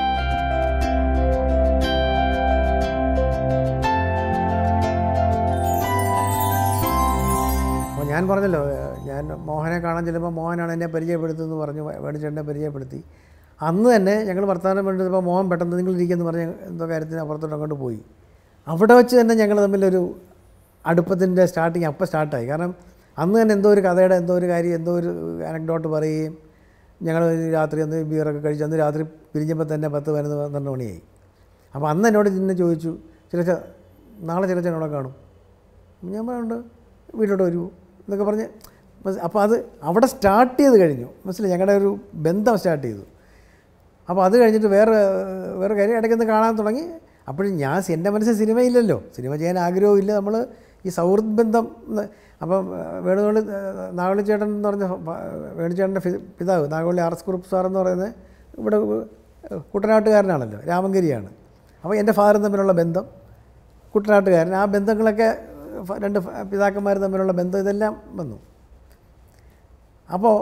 അപ്പോൾ ഞാൻ പറഞ്ഞല്ലോ, ഞാൻ മോഹനെ കാണാൻ ചെല്ലുമ്പോൾ മോഹനാണ് എന്നെ പരിചയപ്പെടുത്തുമെന്ന് പറഞ്ഞു, വേണിച്ചേട്ടനെ പരിചയപ്പെടുത്തി. അന്ന് തന്നെ ഞങ്ങൾ വർത്തമാനം വേണ്ടപ്പോൾ മോഹൻ പെട്ടെന്ന് നിങ്ങളിരിക്കുമെന്ന് പറഞ്ഞ് എന്തോ കാര്യത്തിന് അപ്പുറത്തോട്ട് അങ്ങോട്ട് പോയി. അവിടെ വെച്ച് തന്നെ ഞങ്ങൾ തമ്മിലൊരു അടുപ്പത്തിൻ്റെ സ്റ്റാർട്ടിങ് അപ്പം സ്റ്റാർട്ടായി. കാരണം അന്ന് തന്നെ എന്തോ ഒരു കഥയുടെ എന്തോ ഒരു കാര്യം എന്തോ ഒരു അനക്ഡോട്ട് പറയുകയും ഞങ്ങൾ രാത്രി അന്ന് ബിയറൊക്കെ കഴിച്ച് അന്ന് രാത്രി പിരിഞ്ഞപ്പോൾ തന്നെ പത്ത് പതിനൊന്ന് പന്ത്രണ്ട് മണിയായി. അപ്പോൾ അന്ന് എന്നോട് ഇന്നെ ചോദിച്ചു, ചിലച്ച നാളെ ചിലച്ച എന്നോടെ കാണും. ഞാൻ പറയുന്നുണ്ട്, വീട്ടിലോട്ട് വരുമോ എന്നൊക്കെ പറഞ്ഞ്. അപ്പോൾ അത് അവിടെ സ്റ്റാർട്ട് ചെയ്ത് കഴിഞ്ഞു, മനസ്സിലായി, ഞങ്ങളുടെ ഒരു ബന്ധം സ്റ്റാർട്ട് ചെയ്തു. അപ്പോൾ അത് കഴിഞ്ഞിട്ട് വേറെ വേറെ കാര്യം ഇടയ്ക്കൊന്ന് കാണാൻ തുടങ്ങി. അപ്പോഴും ഞാൻ എൻ്റെ മനസ്സിൽ സിനിമയില്ലല്ലോ, സിനിമ ചെയ്യാൻ ആഗ്രഹമില്ല, നമ്മൾ ഈ സൗഹൃദ ബന്ധം. അപ്പം വേണുഗോളി നാഗവള്ളി ചേട്ടൻ എന്ന് പറഞ്ഞ വേണുചേട്ടൻ്റെ പിതാവ് നാഗവള്ളി ആർ എസ് കുറുപ്പ് സാറെന്ന് പറയുന്നത് ഇവിടെ കുട്ടനാട്ടുകാരനാണല്ലോ, രാമങ്കരിയാണ്. അപ്പോൾ എൻ്റെ ഫാദറും തമ്മിലുള്ള ബന്ധം, കുട്ടനാട്ടുകാരൻ, ആ ബന്ധങ്ങളൊക്കെ രണ്ട് പിതാക്കന്മാർ തമ്മിലുള്ള ബന്ധം ഇതെല്ലാം വന്നു. അപ്പോൾ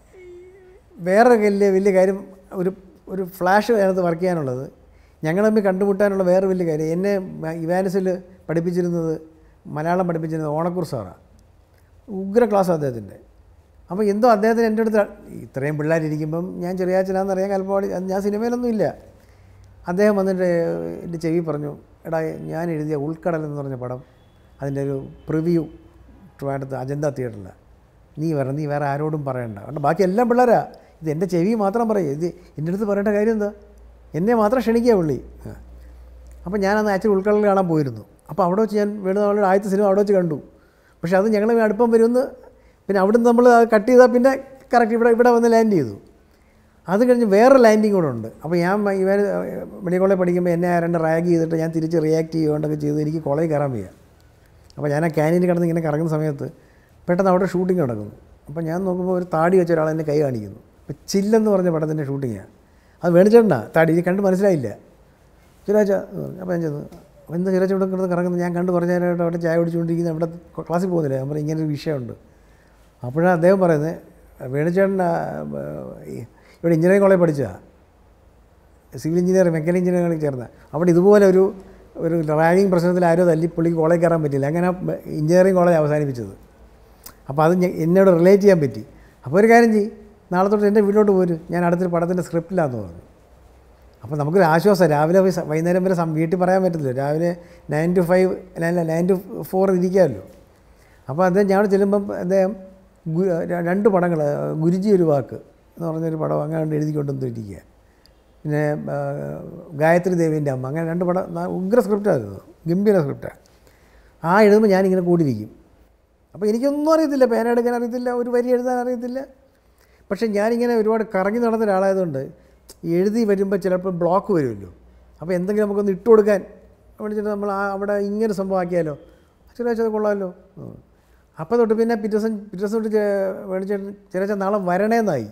വേറെ വലിയ വലിയ കാര്യം, ഒരു ഒരു ഫ്ലാഷ് അതിനകത്ത് വർക്ക് ചെയ്യാനുള്ളത്, ഞങ്ങൾ തമ്മിൽ കണ്ടുമുട്ടാനുള്ള വേറെ വലിയ കാര്യം, എന്നെ ഇവാനസിൽ പഠിപ്പിച്ചിരുന്നത്, മലയാളം പഠിപ്പിച്ചിരുന്നത് ഓണക്കൂർ സാറാണ്. ഉഗ്ര ക്ലാസ് അദ്ദേഹത്തിൻ്റെ. അപ്പോൾ എന്തോ അദ്ദേഹത്തിന് എൻ്റെ അടുത്ത് ഇത്രയും പിള്ളേരിരിക്കുമ്പം ഞാൻ ചെറിയാച്ചനാണെന്നറിയാൻ കൽപ്പാടി, ഞാൻ സിനിമയിലൊന്നും ഇല്ല. അദ്ദേഹം വന്നിട്ട് എൻ്റെ ചെവി പറഞ്ഞു, എടാ ഞാൻ എഴുതിയ ഉൾക്കടൽ എന്ന് പറഞ്ഞ പടം അതിൻ്റെ ഒരു പ്രിവ്യൂ ട്രിവാൻഡ്രത്ത് അജന്ത തിയേറ്ററിൽ നീ വരണം, നീ വേറെ ആരോടും പറയണ്ട, കാരണം ബാക്കി എല്ലാം പിള്ളേരാ, ഇത് എൻ്റെ ചെവി മാത്രം പറയും, ഇത് എൻ്റെ അടുത്ത് പറയേണ്ട കാര്യം എന്താ, എന്നെ മാത്രം ക്ഷണിക്കുക പുള്ളി. അപ്പോൾ ഞാനന്ന് ആക്ച്വലി ഉൾക്കടൽ കാണാൻ പോയിരുന്നു. അപ്പോൾ അവിടെ വെച്ച് ഞാൻ വേണുഗോളിയുടെ ആദ്യത്തെ സിനിമ അവിടെ വെച്ച് കണ്ടു. പക്ഷേ അത് ഞങ്ങൾ അടുപ്പം വരുമെന്ന്, പിന്നെ അവിടെ നിന്ന് നമ്മൾ കട്ട് ചെയ്താൽ പിന്നെ കറക്റ്റ് ഇവിടെ ഇവിടെ വന്ന് ലാൻഡ് ചെയ്തു. അത് കഴിഞ്ഞ് വേറെ ലാൻഡിങ് കൂടെ ഉണ്ട്. അപ്പോൾ ഞാൻ ഇവൻ മെഡിക്കൽ കോളേജ് പഠിക്കുമ്പോൾ എന്നെ രണ്ട് റാഗ് ചെയ്തിട്ട് ഞാൻ തിരിച്ച് റിയാക്ട് ചെയ്യുകൊണ്ടൊക്കെ ചെയ്ത് എനിക്ക് കോളേജ് കയറാൻ വയ്യ. അപ്പോൾ ഞാൻ ആ ക്യാനീനിൽ കിടന്ന് ഇങ്ങനെ കറങ്ങുന്ന സമയത്ത് പെട്ടെന്ന് അവിടെ ഷൂട്ടിംഗ് നടക്കുന്നു. അപ്പോൾ ഞാൻ നോക്കുമ്പോൾ ഒരു താടി വെച്ച ഒരാൾ എന്നെ കൈ കാണിക്കുന്നു. അപ്പോൾ ചില്ലെന്ന് പറഞ്ഞ പടത്തിൻ്റെ ഷൂട്ടിങ്ങാണ്. അത് വേണിച്ചേട്ടനാ താടി, ഇത് കണ്ട് മനസ്സിലായില്ല. ചിരാച്ച അപ്പോൾ ഞാൻ ചെന്ന് എന്താ ചിരാച്ച ഇവിടെ കിടന്ന് കറങ്ങുന്നത്, ഞാൻ കണ്ട് കുറച്ച് നേരമായിട്ട് അവിടെ ചായ കുടിച്ചുകൊണ്ടിരിക്കുന്നത്, അവിടെ ക്ലാസ്സിൽ പോകുന്നില്ല. ഞാൻ പറഞ്ഞു ഇങ്ങനൊരു വിഷയമുണ്ട്. അപ്പോഴാണ് അദ്ദേഹം പറയുന്നത്, വേണിച്ചേട്ടൻ ഇവിടെ എഞ്ചിനീയറിംഗ് കോളേജ് പഠിച്ചതാണ്, സിവിൽ എഞ്ചിനീയർ മെക്കാനിക്കൽ എഞ്ചിനീയറിംഗ് ചേർന്ന. അവിടെ ഇതുപോലെ ഒരു ഒരു റാഗിങ് പ്രശ്നത്തിൽ ആരോ തല്ലി പുള്ളിക്ക് കോളേജ് കയറാൻ പറ്റില്ല, അങ്ങനെ എഞ്ചിനീയറിംഗ് കോളേജ് അവസാനിപ്പിച്ചത്. അപ്പോൾ അത് എന്നോട് റിലേറ്റ് ചെയ്യാൻ പറ്റി. അപ്പോൾ ഒരു കാര്യം ചെയ്യും, നാളെ തൊട്ട് എൻ്റെ വീട്ടിലോട്ട് പോരും, ഞാൻ അടുത്തൊരു പടത്തിൻ്റെ സ്ക്രിപ്റ്റിലാണെന്ന് പറഞ്ഞു. അപ്പോൾ നമുക്കൊരു ആശ്വാസം. രാവിലെ പോയി വൈകുന്നേരം വരെ വീട്ടിൽ പറയാൻ പറ്റത്തില്ല. രാവിലെ നയൻ ടു ഫൈവ് അല്ല നയൻ ടു ഫോർ ഇരിക്കാമല്ലോ. അപ്പോൾ അദ്ദേഹം ഞാൻ ചെല്ലുമ്പം അദ്ദേഹം രണ്ട് പടങ്ങൾ, ഗുരുജി ഒരു വാക്ക് എന്ന് പറഞ്ഞൊരു പടം അങ്ങനെ എഴുതിക്കൊണ്ടൊന്നും ഇരിക്കുക. പിന്നെ ഗായത്രി ദേവീൻ്റെ അമ്മ, അങ്ങനെ രണ്ട് പടം ഉഗ്ര സ്ക്രിപ്റ്റായിരുന്നു, ഗംഭീര സ്ക്രിപ്റ്റാണ്. ആ എഴുതുമ്പോൾ ഞാനിങ്ങനെ കൂടിയിരിക്കും. അപ്പോൾ എനിക്കൊന്നും അറിയത്തില്ല, പേന എടുക്കാൻ അറിയത്തില്ല, ഒരു വരി എഴുതാൻ അറിയത്തില്ല. പക്ഷേ ഞാനിങ്ങനെ ഒരുപാട് കറങ്ങി നടന്ന ഒരാളായതുകൊണ്ട് എഴുതി വരുമ്പോൾ ചിലപ്പോൾ ബ്ലോക്ക് വരുമല്ലോ. അപ്പോൾ എന്തെങ്കിലും നമുക്കൊന്ന് ഇട്ട് കൊടുക്കാൻ വിളിച്ചിട്ട് നമ്മൾ ആ അവിടെ ഇങ്ങനെ സംഭവം ആക്കിയാലോ, ചെറിയ അത് കൊള്ളാമല്ലോ. അപ്പോൾ തൊട്ട് പിന്നെ പിറ്റേ ദിവസം പിറ്റേ ദിവസം തൊട്ട് മേടിച്ചിട്ട് ചെറിയ നാളെ വരണേന്നായി.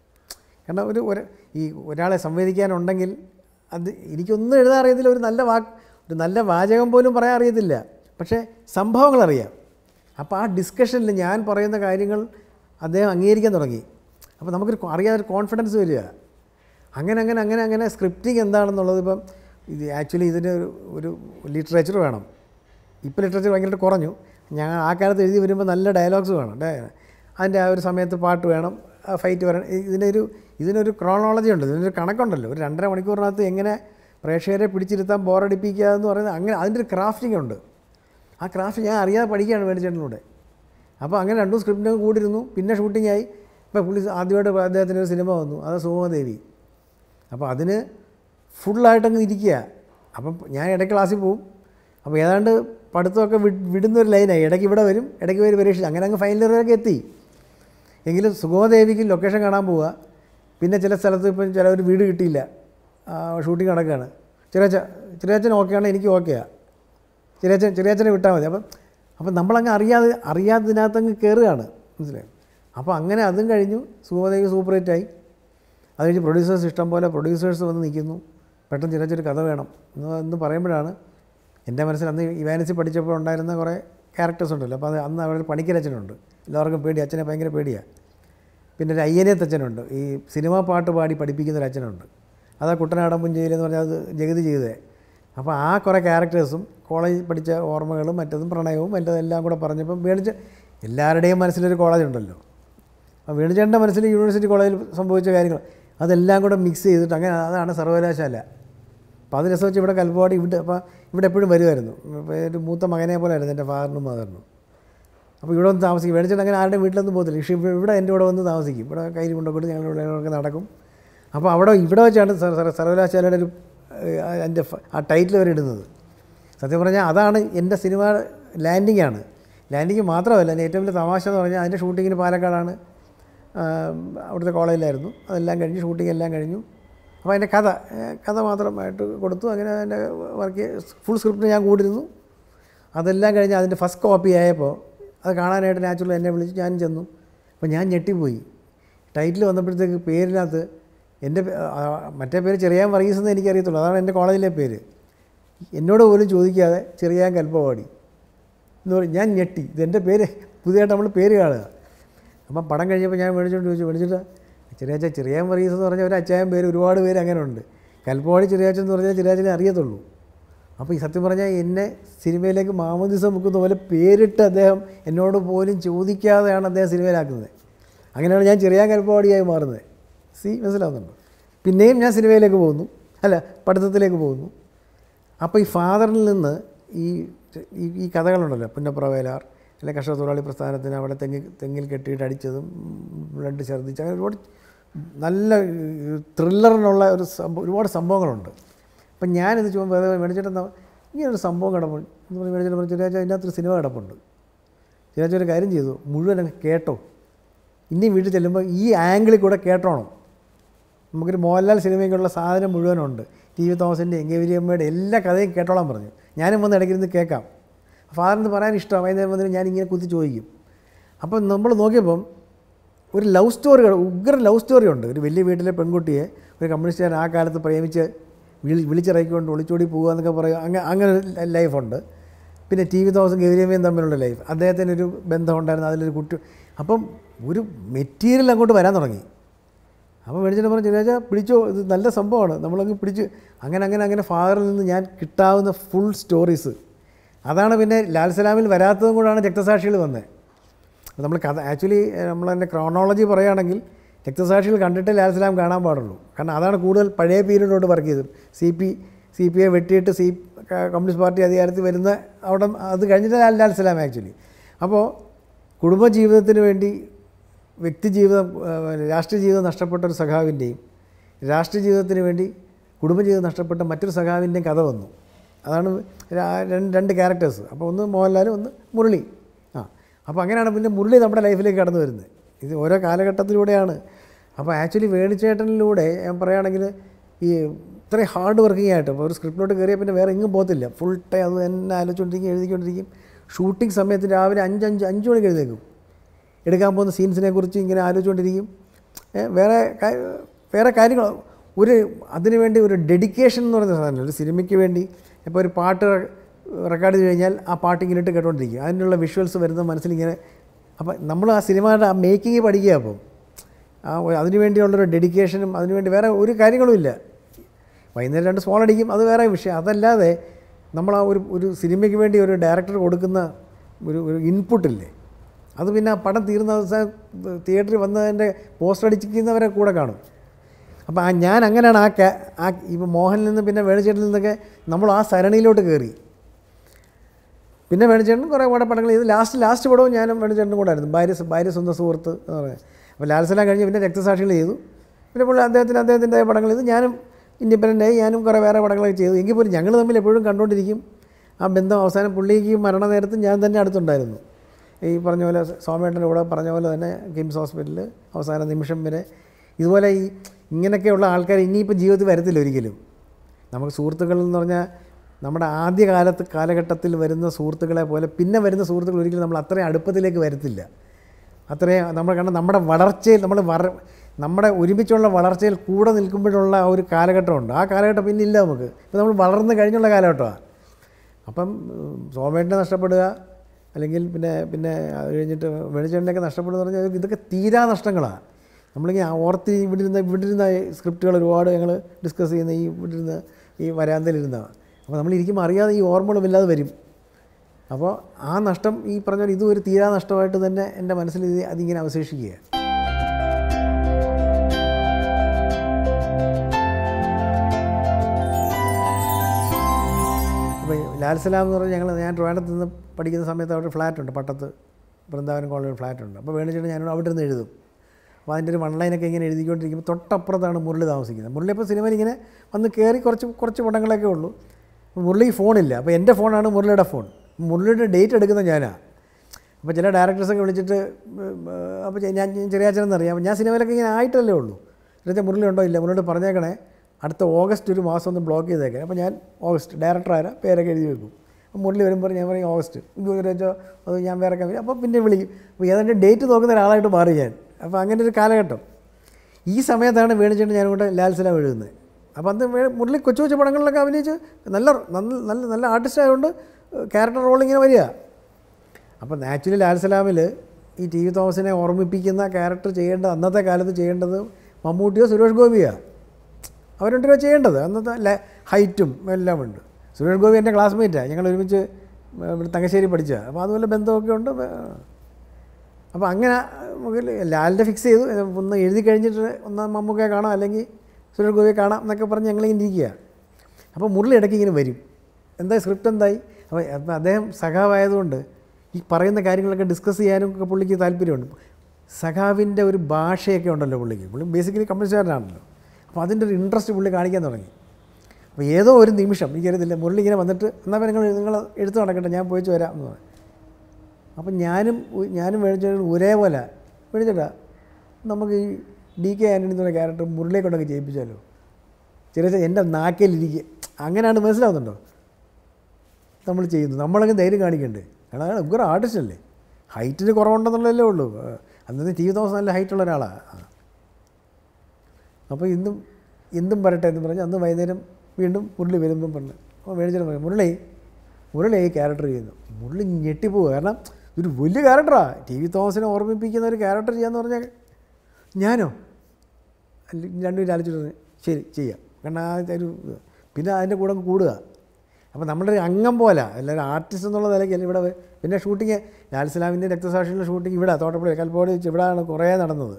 കാരണം ഒരു ഈ ഒരാളെ സംവേദിക്കാനുണ്ടെങ്കിൽ അത് എനിക്കൊന്നും എഴുതാൻ അറിയത്തില്ല, ഒരു നല്ല വാക്ക് ഒരു നല്ല വാചകം പോലും പറയാൻ അറിയത്തില്ല, പക്ഷേ സംഭവങ്ങളറിയാം. അപ്പോൾ ആ ഡിസ്കഷനിൽ ഞാൻ പറയുന്ന കാര്യങ്ങൾ അദ്ദേഹം അംഗീകരിക്കാൻ തുടങ്ങി. അപ്പോൾ നമുക്കൊരു അറിയാതൊരു കോൺഫിഡൻസ് വരിക. അങ്ങനെ അങ്ങനെ അങ്ങനെ അങ്ങനെ സ്ക്രിപ്റ്റിംഗ് എന്താണെന്നുള്ളത് ഇപ്പം ഇത് ആക്ച്വലി ഇതിന് ഒരു ലിറ്ററേച്ചർ വേണം. ഇപ്പോൾ ലിറ്ററേച്ചർ ഭയങ്കരമായിട്ട് കുറഞ്ഞു. ഞാൻ ആ കാലത്ത് എഴുതി വരുമ്പോൾ നല്ല ഡയലോഗ്സ് വേണം. അതിൻ്റെ ആ ഒരു സമയത്ത് പാട്ട് വേണം, ഫൈറ്റ് വരണം. ഇതിനൊരു ഇതിനൊരു ക്രോണോളജി ഉണ്ട്, ഇതിനൊരു കണക്കുണ്ടല്ലോ. ഒരു രണ്ടര മണിക്കൂറിനകത്ത് എങ്ങനെ പ്രേക്ഷകരെ പിടിച്ചിരുത്താൻ ബോറടിപ്പിക്കുക എന്ന് പറയുന്നത്, അങ്ങനെ അതിൻ്റെ ഒരു ക്രാഫ്റ്റിംഗ് ഉണ്ട്. ആ ക്രാഫ്റ്റ് ഞാൻ അറിയാതെ പഠിക്കുകയാണ് മേടിച്ചേട്ടനിലൂടെ. അപ്പോൾ അങ്ങനെ രണ്ടും സ്ക്രിപ്റ്റിനും കൂടിയിരുന്നു. പിന്നെ ഷൂട്ടിങ്ങായി. ഇപ്പോൾ പുള്ളി ആദ്യമായിട്ട് അദ്ദേഹത്തിൻ്റെ ഒരു സിനിമ വന്നു, അത് സുഗമദേവി. അപ്പോൾ അതിന് ഫുള്ളായിട്ടങ്ങ് ഇരിക്കുക. അപ്പം ഞാൻ ഇടയ്ക്ക് ക്ലാസ്സിൽ പോവും. അപ്പോൾ ഏതാണ്ട് പഠിത്തമൊക്കെ വി വിടുന്നൊരു ലൈനായി. ഇടയ്ക്ക് ഇവിടെ വരും, ഇടയ്ക്ക് വരും പരീക്ഷ, അങ്ങനെ അങ്ങ് ഫൈനൽ ഇയറിലൊക്കെ എത്തി. എങ്കിലും സുഗമദേവിക്ക് ലൊക്കേഷൻ കാണാൻ പോവുക. പിന്നെ ചില സ്ഥലത്ത് ഇപ്പം ചില ഒരു വീട് കിട്ടിയില്ല, ഷൂട്ടിങ് നടക്കുകയാണ്. ചെറിയച്ഛ ചെറിയച്ഛൻ ഓക്കെയാണ്, എനിക്ക് ഓക്കെയാണ്, ചെറിയച്ഛൻ ചെറിയച്ഛനെ വിട്ടാൽ മതി. അപ്പം അപ്പം നമ്മളങ്ങ് അറിയാതെ അറിയാത്തതിനകത്തങ്ങ് കയറുകയാണ്, മനസ്സിലായി. അപ്പോൾ അങ്ങനെ അതും കഴിഞ്ഞു. സുഗമദേവി സൂപ്പർ ഹിറ്റായി. അത് കഴിഞ്ഞ് പ്രൊഡ്യൂസേഴ്സ് ഇഷ്ടം പോലെ പ്രൊഡ്യൂസേഴ്സ് വന്ന് നിൽക്കുന്നു. പെട്ടെന്ന് ചെറിയൊരു കഥ വേണം എന്ന് എന്ന് പറയുമ്പോഴാണ് എൻ്റെ മനസ്സിൽ അന്ന് ഇവാനിസി പഠിച്ചപ്പോൾ ഉണ്ടായിരുന്ന കുറേ ക്യാരക്ടേഴ്സ് ഉണ്ടല്ലോ. അപ്പോൾ അത് അന്ന് അവിടെ പണിക്കരച്ഛനുണ്ട്, എല്ലാവർക്കും പേടി, അച്ഛനെ ഭയങ്കര പേടിയാണ്. പിന്നെ ഒരു അയ്യനേത്ത് അച്ഛനുണ്ട്, ഈ സിനിമാ പാട്ട് പാടി പഠിപ്പിക്കുന്ന ഒരു അച്ഛനുണ്ട്. അതാ കുട്ടനാടൻ പുഞ്ചയിലെന്ന് പറഞ്ഞാൽ അത് ജഗതി ചെയ്തേ. അപ്പോൾ ആ കുറേ ക്യാരക്ടേഴ്സും കോളേജിൽ പഠിച്ച ഓർമ്മകളും മറ്റതും പ്രണയവും മറ്റതും എല്ലാം കൂടെ പറഞ്ഞപ്പം വേണിച്ച എല്ലാവരുടെയും മനസ്സിലൊരു കോളേജ് ഉണ്ടല്ലോ. അപ്പോൾ വേണിച്ചേട്ടൻ്റെ മനസ്സിൽ യൂണിവേഴ്സിറ്റി കോളേജിൽ സംഭവിച്ച കാര്യങ്ങൾ അതെല്ലാം കൂടെ മിക്സ് ചെയ്തിട്ട് അങ്ങനെ അതാണ് സർവകലാശാല. അപ്പോൾ അത് രസം വെച്ച് ഇവിടെ കൽപ്പവാടി ഇവിടെ അപ്പോൾ ഇവിടെ എപ്പോഴും വരുമായിരുന്നു. ഒരു മൂത്ത മകനെ പോലെ ആയിരുന്നു എൻ്റെ ഫാദറിനും മദറിനും. അപ്പോൾ ഇവിടെ വന്ന് താമസിക്കും. വേണിച്ചേട്ടൻ അങ്ങനെ ആരുടെയും വീട്ടിലൊന്നും പോകത്തില്ല. പക്ഷേ ഇവിടെ എൻ്റെ കൂടെ വന്ന് താമസിക്കും. ഇവിടെ കയ്യിൽ കൊണ്ടുപോയിട്ട് ഞങ്ങൾ ഇവിടെ നടക്കും. അപ്പോൾ അവിടെ ഇവിടെ വെച്ചാണ് സർവകലാശാലയുടെ ഒരു എൻ്റെ ആ ടൈറ്റിൽ വരെ ഇടുന്നത്. സത്യം പറഞ്ഞാൽ അതാണ് എൻ്റെ സിനിമ ലാൻഡിങ്ങാണ്. ലാൻഡിങ് മാത്രമല്ല, എൻ്റെ ഏറ്റവും വലിയ തമാശ എന്ന് പറഞ്ഞാൽ അതിൻ്റെ ഷൂട്ടിങ്ങിന് പാലക്കാടാണ്, അവിടുത്തെ കോളേജിലായിരുന്നു. അതെല്ലാം കഴിഞ്ഞ് ഷൂട്ടിംഗ് എല്ലാം കഴിഞ്ഞു. അപ്പോൾ അതിൻ്റെ കഥ കഥ മാത്രമായിട്ട് കൊടുത്തു. അങ്ങനെ അതിൻ്റെ വർക്ക് ഫുൾ സ്ക്രിപ്റ്റ് ഞാൻ കൂടിയിരുന്നു. അതെല്ലാം കഴിഞ്ഞ് അതിൻ്റെ ഫസ്റ്റ് കോപ്പി ആയപ്പോൾ അത് കാണാനായിട്ട് നാച്ചുറൽ എന്നെ വിളിച്ച് ഞാൻ ചെന്നു. അപ്പോൾ ഞാൻ ഞെട്ടിപ്പോയി. ടൈറ്റിൽ വന്നപ്പോഴത്തേക്ക് പേരിനകത്ത് എൻ്റെ മറ്റേ പേര് ചെറിയാൻ വർഗീസ് എന്ന് എനിക്കറിയത്തുള്ളൂ, അതാണ് എൻ്റെ കോളേജിലെ പേര്. എന്നോട് പോലും ചോദിക്കാതെ ചെറിയാൻ കൽപ്പവാടി എന്ന് പറയും. ഞാൻ ഞെട്ടി, ഇതെൻ്റെ പേര് പുതിയതായിട്ട് നമ്മൾ പേര് കാണുക. അപ്പം പടം കഴിഞ്ഞപ്പോൾ ഞാൻ മേടിച്ചോണ്ട് ചോദിച്ചു, മേടിച്ചിട്ട് ചെറിയാച്ച ചെറിയാൻ വർഗീസ് എന്ന് പറഞ്ഞാൽ ഒരു അച്ചായൻ പേര് ഒരുപാട് പേര് അങ്ങനെ ഉണ്ട്. കൽപ്പവാടി ചെറിയാച്ചൻ എന്ന് പറഞ്ഞാൽ ചെറിയാച്ചനെ അറിയത്തുള്ളൂ. അപ്പോൾ ഈ സത്യം പറഞ്ഞാൽ എന്നെ സിനിമയിലേക്ക് മാമോദിസ മുക്കുന്ന പോലെ പേരിട്ട് അദ്ദേഹം എന്നോട് പോലും ചോദിക്കാതെയാണ് അദ്ദേഹം സിനിമയിലാക്കുന്നത്. അങ്ങനെയാണ് ഞാൻ ചെറിയാൻ കൽപ്പവാടിയായി മാറുന്നത്. സി മനസ്സിലാവുന്നുണ്ടോ? പിന്നെയും ഞാൻ സിനിമയിലേക്ക് പോകുന്നു, അല്ല പഠിത്തത്തിലേക്ക് പോകുന്നു. അപ്പോൾ ഈ ഫാദറിൽ നിന്ന് ഈ ഈ കഥകളുണ്ടല്ലോ, പുന്നപ്രവേലാർ അല്ലെ കർഷക തൊഴിലാളി പ്രസ്ഥാനത്തിന് അവിടെ തെങ്ങി തെങ്ങിൽ കെട്ടിയിട്ട് അടിച്ചതും ബ്ലഡ് ഛർദ്ദിച്ച് അങ്ങനെ ഒരുപാട് നല്ല ത്രില്ലറിനുള്ള ഒരു സംഭവം ഒരുപാട് സംഭവങ്ങളുണ്ട്. അപ്പം ഞാനിത് ചുമ്മാ മേടിച്ചിട്ട് ഇങ്ങനൊരു സംഭവം കിടപ്പുണ്ട് എന്ന് പറഞ്ഞ് മേടിച്ചിട്ട് പറഞ്ഞു, ചെറിയാച്ച അതിനകത്തൊരു സിനിമ കിടപ്പുണ്ട്. ചെറിയാച്ച ഒരു കാര്യം ചെയ്തു, മുഴുവൻ അങ്ങ് കേട്ടോ, ഇനി വീട്ടിൽ ചെല്ലുമ്പോൾ ഈ ആംഗിളിൽ കൂടെ കേട്ടോണം. നമുക്കൊരു മോഹൻലാൽ സിനിമയ്ക്കുള്ള സാധനം മുഴുവനുണ്ട്. ടി വി തോമസിൻ്റെ എങ്കേവിരിയമ്മയുടെ എല്ലാ കഥയും കേട്ടോളാൻ പറഞ്ഞു. ഞാനും വന്ന് ഇടയ്ക്കിരുന്ന് കേൾക്കാം. ഫാദറിന് പറയാൻ ഇഷ്ടമാണ്. വൈകുന്നേരം വന്നിട്ട് ഞാനിങ്ങനെ കുത്തി ചോദിക്കും. അപ്പം നമ്മൾ നോക്കിയപ്പം ഒരു ലവ് സ്റ്റോറി, ഉഗ്ര ലവ് സ്റ്റോറി ഉണ്ട്. ഒരു വലിയ വീട്ടിലെ പെൺകുട്ടിയെ ഒരു കമ്മ്യൂണിസ്റ്റുകാരൻ ആ കാലത്ത് പ്രേമിച്ച് വിളി വിളിച്ചിറക്കിക്കൊണ്ട് ഒളിച്ചോടി പോകുക എന്നൊക്കെ പറയുക. അങ്ങനെ അങ്ങനെ ലൈഫുണ്ട്. പിന്നെ ടി വി തോമസും ഗൗരിയമ്മയും തമ്മിലുള്ള ലൈഫ്, അദ്ദേഹത്തിനൊരു ബന്ധം ഉണ്ടായിരുന്നു, അതിലൊരു കുട്ടി. അപ്പം ഒരു മെറ്റീരിയൽ അങ്ങോട്ട് വരാൻ തുടങ്ങി. അപ്പോൾ മേടിച്ചിട്ട് പറഞ്ഞു, ചെറിയാച്ച പിടിച്ചോ, ഇത് നല്ല സംഭവമാണ്, നമ്മളങ്ങ് പിടിച്ച് അങ്ങനെ അങ്ങനെ അങ്ങനെ ഫാദറിൽ നിന്ന് ഞാൻ കിട്ടാവുന്ന ഫുൾ സ്റ്റോറീസ്. അതാണ് പിന്നെ ലാൽ സലാമിൽ വരാത്തതും കൂടാണ് രക്തസാക്ഷികൾ വന്നത്. നമ്മൾ കഥ ആക്ച്വലി നമ്മൾ തന്നെ ക്രോണോളജി പറയുകയാണെങ്കിൽ രക്തസാക്ഷികൾ കണ്ടിട്ട് ലാൽ സലാം കാണാൻ പാടുള്ളൂ. കാരണം അതാണ് കൂടുതൽ പഴയ പീരീഡോട് വർക്ക് ചെയ്തത്. C P C P I വെട്ടിയിട്ട് സി കമ്മ്യൂണിസ്റ്റ് പാർട്ടി അധികാരത്തിൽ വരുന്ന അവിടെ അത് കഴിഞ്ഞിട്ട് ലാൽ ലാൽ സലാം ആക്ച്വലി. അപ്പോൾ കുടുംബജീവിതത്തിന് വേണ്ടി വ്യക്തിജീവിതം രാഷ്ട്രീയ ജീവിതം നഷ്ടപ്പെട്ട ഒരു സഖാവിൻ്റെയും രാഷ്ട്രീയ ജീവിതത്തിന് വേണ്ടി കുടുംബജീവിതം നഷ്ടപ്പെട്ട മറ്റൊരു സഖാവിൻ്റെയും കഥ വന്നു. അതാണ് രണ്ട് ക്യാരക്ടേഴ്സ്. അപ്പോൾ ഒന്ന് മോഹൻലാലും ഒന്ന് മുരളി. ആ അപ്പോൾ അങ്ങനെയാണ് പിന്നെ മുരളി നമ്മുടെ ലൈഫിലേക്ക് കടന്നു വരുന്നത്. ഇത് ഓരോ കാലഘട്ടത്തിലൂടെയാണ്. അപ്പോൾ ആക്ച്വലി വേണിച്ചേട്ടനിലൂടെ ഞാൻ പറയുകയാണെങ്കിൽ ഈ ഇത്രയും ഹാർഡ് വർക്കിംഗ് ആയിട്ട് ഇപ്പോൾ ഒരു സ്ക്രിപ്റ്റിലോട്ട് കയറിയാൽ പിന്നെ വേറെ എങ്ങും പോകത്തില്ല. ഫുൾ ടൈം അത് തന്നെ ആലോചിച്ചുകൊണ്ടിരിക്കും, എഴുതിക്കൊണ്ടിരിക്കും. ഷൂട്ടിംഗ് സമയത്ത് രാവിലെ അഞ്ച് അഞ്ച് അഞ്ച് മണിക്ക് എഴുതേക്കും. എടുക്കാൻ പോകുന്ന സീൻസിനെ കുറിച്ച് ഇങ്ങനെ ആലോചിച്ചുകൊണ്ടിരിക്കും. വേറെ വേറെ കാര്യങ്ങൾ ഒരു അതിനു വേണ്ടി ഒരു ഡെഡിക്കേഷൻ എന്ന് പറയുന്ന സാധനം. ഒരു സിനിമയ്ക്ക് വേണ്ടി ഇപ്പോൾ ഒരു പാട്ട് റെക്കോർഡ് ചെയ്ത് കഴിഞ്ഞാൽ ആ പാട്ട് ഇങ്ങനെ ഇട്ട് കേട്ടോണ്ടിരിക്കും. അതിനുള്ള വിഷ്വൽസ് വരുന്ന മനസ്സിലിങ്ങനെ. അപ്പം നമ്മൾ ആ സിനിമയുടെ ആ മേക്കിങ് പഠിക്കുക. അപ്പം ആ അതിനു വേണ്ടിയുള്ളൊരു ഡെഡിക്കേഷനും അതിനുവേണ്ടി വേറെ ഒരു കാര്യങ്ങളും ഇല്ല. വൈകുന്നേരം രണ്ട് സ്മോൾ അടിക്കും, അത് വേറെ വിഷയം. അതല്ലാതെ നമ്മൾ ആ ഒരു ഒരു സിനിമയ്ക്ക് വേണ്ടി ഒരു ഡയറക്ടർ കൊടുക്കുന്ന ഒരു ഒരു ഇൻപുട്ടില്ലേ, അത് പിന്നെ ആ പടം തീർന്ന അവസാനം തിയേറ്ററിൽ വന്നതിൻ്റെ പോസ്റ്റർ അടിച്ചിരിക്കുന്നവരെ കൂടെ കാണും. അപ്പോൾ ആ ഞാൻ അങ്ങനെയാണ് ആ ക്യാ ആ ഇപ്പോൾ മോഹനിൽ നിന്ന് പിന്നെ വേണുചേട്ടനിൽ നിന്നൊക്കെ നമ്മൾ ആ സരണിയിലോട്ട് കയറി. പിന്നെ വേണുചേട്ടനും കുറേ കൂടെ പടങ്ങൾ ചെയ്തു. ലാസ്റ്റ് ലാസ്റ്റ് പടവും ഞാനും വേണുചേട്ടനും കൂടെ ആയിരുന്നു. ഭാര്യ ഭാര്യ സ്വന്തം സുഹൃത്ത് എന്ന് പറയുന്നത്. അപ്പോൾ ലാൽ സലാം കഴിഞ്ഞ് പിന്നെ രക്തസാക്ഷികൾ ചെയ്തു. പിന്നെ പുള്ളി അദ്ദേഹത്തിന് അദ്ദേഹത്തിൻ്റെ പടങ്ങൾ ചെയ്തു. ഞാനും ഇൻഡിപെൻഡൻ്റായി ഞാനും കുറേ വേറെ പടങ്ങളൊക്കെ ചെയ്തു. എങ്കിൽ പോലും ഞങ്ങൾ തമ്മിൽ എപ്പോഴും കണ്ടുകൊണ്ടിരിക്കും. ആ ബന്ധം അവസാനം പുള്ളിക്ക് മരണനേരത്ത് ഞാൻ തന്നെ അടുത്തുണ്ടായിരുന്നു. ഈ പറഞ്ഞ പോലെ സോമേട്ടൻ്റെ കൂടെ പറഞ്ഞ പോലെ തന്നെ കിംസ് ഹോസ്പിറ്റലിൽ അവസാന നിമിഷം വരെ. ഇതുപോലെ ഈ ഇങ്ങനെയൊക്കെയുള്ള ആൾക്കാർ ഇനിയിപ്പോൾ ജീവിതത്തിൽ വരത്തില്ല ഒരിക്കലും. നമുക്ക് സുഹൃത്തുക്കൾ എന്ന് പറഞ്ഞാൽ നമ്മുടെ ആദ്യ കാലത്ത് കാലഘട്ടത്തിൽ വരുന്ന സുഹൃത്തുക്കളെ പോലെ പിന്നെ വരുന്ന സുഹൃത്തുക്കൾ ഒരിക്കലും നമ്മൾ അത്രയും അടുപ്പത്തിലേക്ക് വരത്തില്ല. അത്രയും നമ്മൾ കാരണം നമ്മുടെ വളർച്ചയിൽ നമ്മൾ വര നമ്മുടെ ഒരുമിച്ചുള്ള വളർച്ചയിൽ കൂടെ നിൽക്കുമ്പോഴുള്ള ആ ഒരു കാലഘട്ടമുണ്ട്. ആ കാലഘട്ടം പിന്നെ ഇല്ല നമുക്ക്. ഇപ്പോൾ നമ്മൾ വളർന്ന് കഴിഞ്ഞുള്ള കാലഘട്ടമാണ്. അപ്പം സോമേട്ടനെ നഷ്ടപ്പെടുക അല്ലെങ്കിൽ പിന്നെ പിന്നെ അത് കഴിഞ്ഞിട്ട് വെളിച്ചെണ്ണയൊക്കെ നഷ്ടപ്പെടുക എന്ന് പറഞ്ഞാൽ ഇതൊക്കെ തീരാ നഷ്ടങ്ങളാണ്. നമ്മളിങ്ങനെ ഓർത്ത് ഇവിടെ ഇരുന്ന ഇവിടെ ഇരുന്ന സ്ക്രിപ്റ്റുകൾ ഒരുപാട് ഞങ്ങൾ ഡിസ്കസ് ചെയ്യുന്ന ഈ ഇവിടെ ഇരുന്ന് ഈ വരാന്തയിലിരുന്നതാണ്. അപ്പോൾ നമ്മളിരിക്കുമ്പോൾ അറിയാതെ ഈ ഓർമ്മകളും ഇല്ലാതെ വരും. അപ്പോൾ ആ നഷ്ടം ഈ പറഞ്ഞാൽ ഇതും ഒരു തീരാ നഷ്ടമായിട്ട് തന്നെ എൻ്റെ മനസ്സിൽ ഇത് അതിങ്ങനെ അവശേഷിക്കുക. അപ്പോൾ ലാൽ സലാം എന്ന് പറഞ്ഞാൽ ഞങ്ങൾ ഞാൻ ട്രിവാൻഡ്രത്ത് നിന്ന് പഠിക്കുന്ന സമയത്ത് അവിടെ ഫ്ലാറ്റുണ്ട്, പട്ടത്ത് വൃന്ദാവനം കോളേജിൽ ഫ്ലാറ്റുണ്ട്. അപ്പോൾ വേണിച്ചേട്ടൻ ഞാനോട് അവിടെ ഇരുന്ന് എഴുതും. അപ്പോൾ അതിൻ്റെ ഒരു വൺലൈനൊക്കെ ഇങ്ങനെ എഴുതിക്കൊണ്ടിരിക്കുമ്പോൾ തൊട്ടപ്പുറത്താണ് മുരളി താമസിക്കുന്നത്. മുരളി ഇപ്പോൾ സിനിമയിൽ ഇങ്ങനെ വന്ന് കയറി കുറച്ച് കുറച്ച് പടങ്ങളൊക്കെ ഉള്ളൂ. മുരളി ഫോണില്ല. അപ്പോൾ എൻ്റെ ഫോണാണ് മുരളിയുടെ ഫോൺ. മുരളിയുടെ ഡേറ്റ് എടുക്കുന്ന ഞാനാണ്. അപ്പോൾ ചില ഡയറക്ടേഴ്സൊക്കെ വിളിച്ചിട്ട് അപ്പോൾ ഞാൻ ചെറിയാച്ചനെന്നറിയാം. അപ്പോൾ ഞാൻ സിനിമയിലൊക്കെ ഇങ്ങനെ ആയിട്ടല്ലേ ഉള്ളൂ. എന്നുവെച്ചാൽ മുരളി ഉണ്ടോ ഇല്ല, മുരളിയോട് പറഞ്ഞേക്കണേ അടുത്ത ഓഗസ്റ്റ് ഒരു മാസം ഒന്ന് ബ്ലോക്ക് ചെയ്തേക്കേ. അപ്പോൾ ഞാൻ ഓഗസ്റ്റ് ഡയറക്ടറായ പേരൊക്കെ എഴുതി വെക്കും. അപ്പോൾ മുരളി വരുമ്പോൾ ഞാൻ പറയും ഓഗസ്റ്റ് വെച്ചോ അത് ഞാൻ വേറെ വരും. അപ്പോൾ പിന്നെ വിളിക്കും. അപ്പോൾ ഏതാണ്ട് ഡേറ്റ് നോക്കുന്ന ഒരാളായിട്ട് മാറി ഞാൻ. അപ്പോൾ അങ്ങനെ ഒരു കാലഘട്ടം. ഈ സമയത്താണ് വേണിച്ചേട്ടൻ ഞാനിങ്ങോട്ട് ലാൽ സലാം എഴുതുന്നത്. അപ്പോൾ അന്ന് മുരളി കൊച്ചു കൊച്ചു പടങ്ങളിലൊക്കെ അഭിനയിച്ച് നല്ല നല്ല നല്ല ആർട്ടിസ്റ്റ് ആയതുകൊണ്ട് ക്യാരക്ടർ റോളിങ്ങനെ വരിക. അപ്പോൾ ആക്ച്വലി ലാൽ സലാമിൽ ഈ ടി വി തോമസിനെ ഓർമ്മിപ്പിക്കുന്ന ക്യാരക്ടർ ചെയ്യേണ്ടത് അന്നത്തെ കാലത്ത് ചെയ്യേണ്ടത് മമ്മൂട്ടിയോ സുരേഷ് ഗോപിയോ അവർ രണ്ടുപേരും ചെയ്യേണ്ടത്. അന്നത്തെ ഹൈറ്റും എല്ലാം ഉണ്ട്. സുരേഷ് ഗോപി എൻ്റെ ക്ലാസ്മേറ്റാണ്. ഞങ്ങൾ ഒരുമിച്ച് ഇവിടെ തങ്കശ്ശേരി പഠിച്ച. അപ്പോൾ അതുപോലെ ബന്ധമൊക്കെ ഉണ്ട്. അപ്പോൾ അങ്ങനെ ലാലിൻ്റെ ഫിക്സ് ചെയ്തു. ഒന്ന് എഴുതി കഴിഞ്ഞിട്ട് ഒന്ന് മമ്മൂക്കയെ കാണാം അല്ലെങ്കിൽ സുരേഷ് ഗോപിയെ കാണാം എന്നൊക്കെ പറഞ്ഞ് ഞങ്ങളിങ്ങനെ ഇരിക്കുക. അപ്പോൾ മുരളി ഇടയ്ക്ക് ഇങ്ങനെ വരും. എന്തായി സ്ക്രിപ്റ്റ് എന്തായി? അപ്പോൾ അപ്പോൾ അദ്ദേഹം സഖാവായതുകൊണ്ട് ഈ പറയുന്ന കാര്യങ്ങളൊക്കെ ഡിസ്കസ് ചെയ്യാനും ഒക്കെ പുള്ളിക്ക് താല്പര്യമുണ്ട്. സഖാവിൻ്റെ ഒരു ഭാഷയൊക്കെ ഉണ്ടല്ലോ പുള്ളിക്ക്. പുള്ളി ബേസിക്കലി കമ്മ്യൂണിസ്റ്റുകാരനാണല്ലോ. അപ്പോൾ അതിൻ്റെ ഒരു ഇൻട്രസ്റ്റ് പുള്ളി കാണിക്കാൻ തുടങ്ങി. അപ്പോൾ ഏതോ ഒരു നിമിഷം എനിക്കറിയത്തില്ല മുരളി ഇങ്ങനെ വന്നിട്ട് എന്നാൽ നിങ്ങൾ നിങ്ങൾ എഴുത്ത് നടക്കട്ടെ ഞാൻ പോയിച്ച് വരാം എന്ന് പറഞ്ഞു. അപ്പം ഞാനും ഞാനും മേടിച്ചിട്ട് ഒരേപോലെ മേടിച്ചിട്ടാ നമുക്ക് ഈ ഡി കെ ആൻ്റണി എന്ന് പറയുന്ന ക്യാരക്ടർ മുരളിയെ കൊണ്ടൊക്കെ ചെയ്യിപ്പിച്ചാലോ. ചെറിയ എൻ്റെ നാക്കിലിരിക്കുക അങ്ങനെയാണ്. മനസ്സിലാവുന്നുണ്ടോ? നമ്മൾ ചെയ്യുന്നു. നമ്മളങ്ങ് ധൈര്യം കാണിക്കണ്ടേ? കാരണം അയാൾ ഉഗ്ര ആർട്ടിസ്റ്റ് അല്ലേ. ഹൈറ്റിന് കുറവുണ്ടെന്നുള്ളതല്ലേ ഉള്ളൂ. അന്നത്തെ ടി വി തോമസ് നല്ല ഹൈറ്റുള്ള ഒരാളാണ്. അപ്പോൾ ഇന്നും എന്തും പറയട്ടെ എന്ന് പറഞ്ഞ് അന്ന് വൈകുന്നേരം വീണ്ടും മുരളി വരുമ്പം പറഞ്ഞു. അപ്പോൾ മേടിച്ചിട്ട് പറയും മുരളി മുരളി ഈ ക്യാരക്ടർ ചെയ്യുന്നു. മുരളി ഞെട്ടിപ്പോവുക. കാരണം ഇതൊരു വലിയ ക്യാരക്ടറാണ്. ടി വി തോമസിനെ ഓർമ്മിപ്പിക്കുന്ന ഒരു ക്യാരക്ടർ ചെയ്യാന്ന് പറഞ്ഞാൽ ഞാനോ രണ്ടുപേരും ആലോചിച്ചിട്ട് ശരി ചെയ്യാം. കാരണം ആ ഒരു പിന്നെ അതിൻ്റെ കൂടെ കൂടുക. അപ്പോൾ നമ്മുടെ ഒരു അംഗം പോലെ എല്ലാവരും ആർട്ടിസ്റ്റ് എന്നുള്ള നിലയ്ക്ക് ഇവിടെ പിന്നെ ഷൂട്ടിങ് ലാൽ സലാമിൻ്റെ രക്തസാക്ഷികളുടെ ഷൂട്ടിങ് ഇവിടെ തോട്ടപ്പുഴ കൽപ്പാടി വെച്ച് ഇവിടെയാണ് കുറേ നടന്നത്.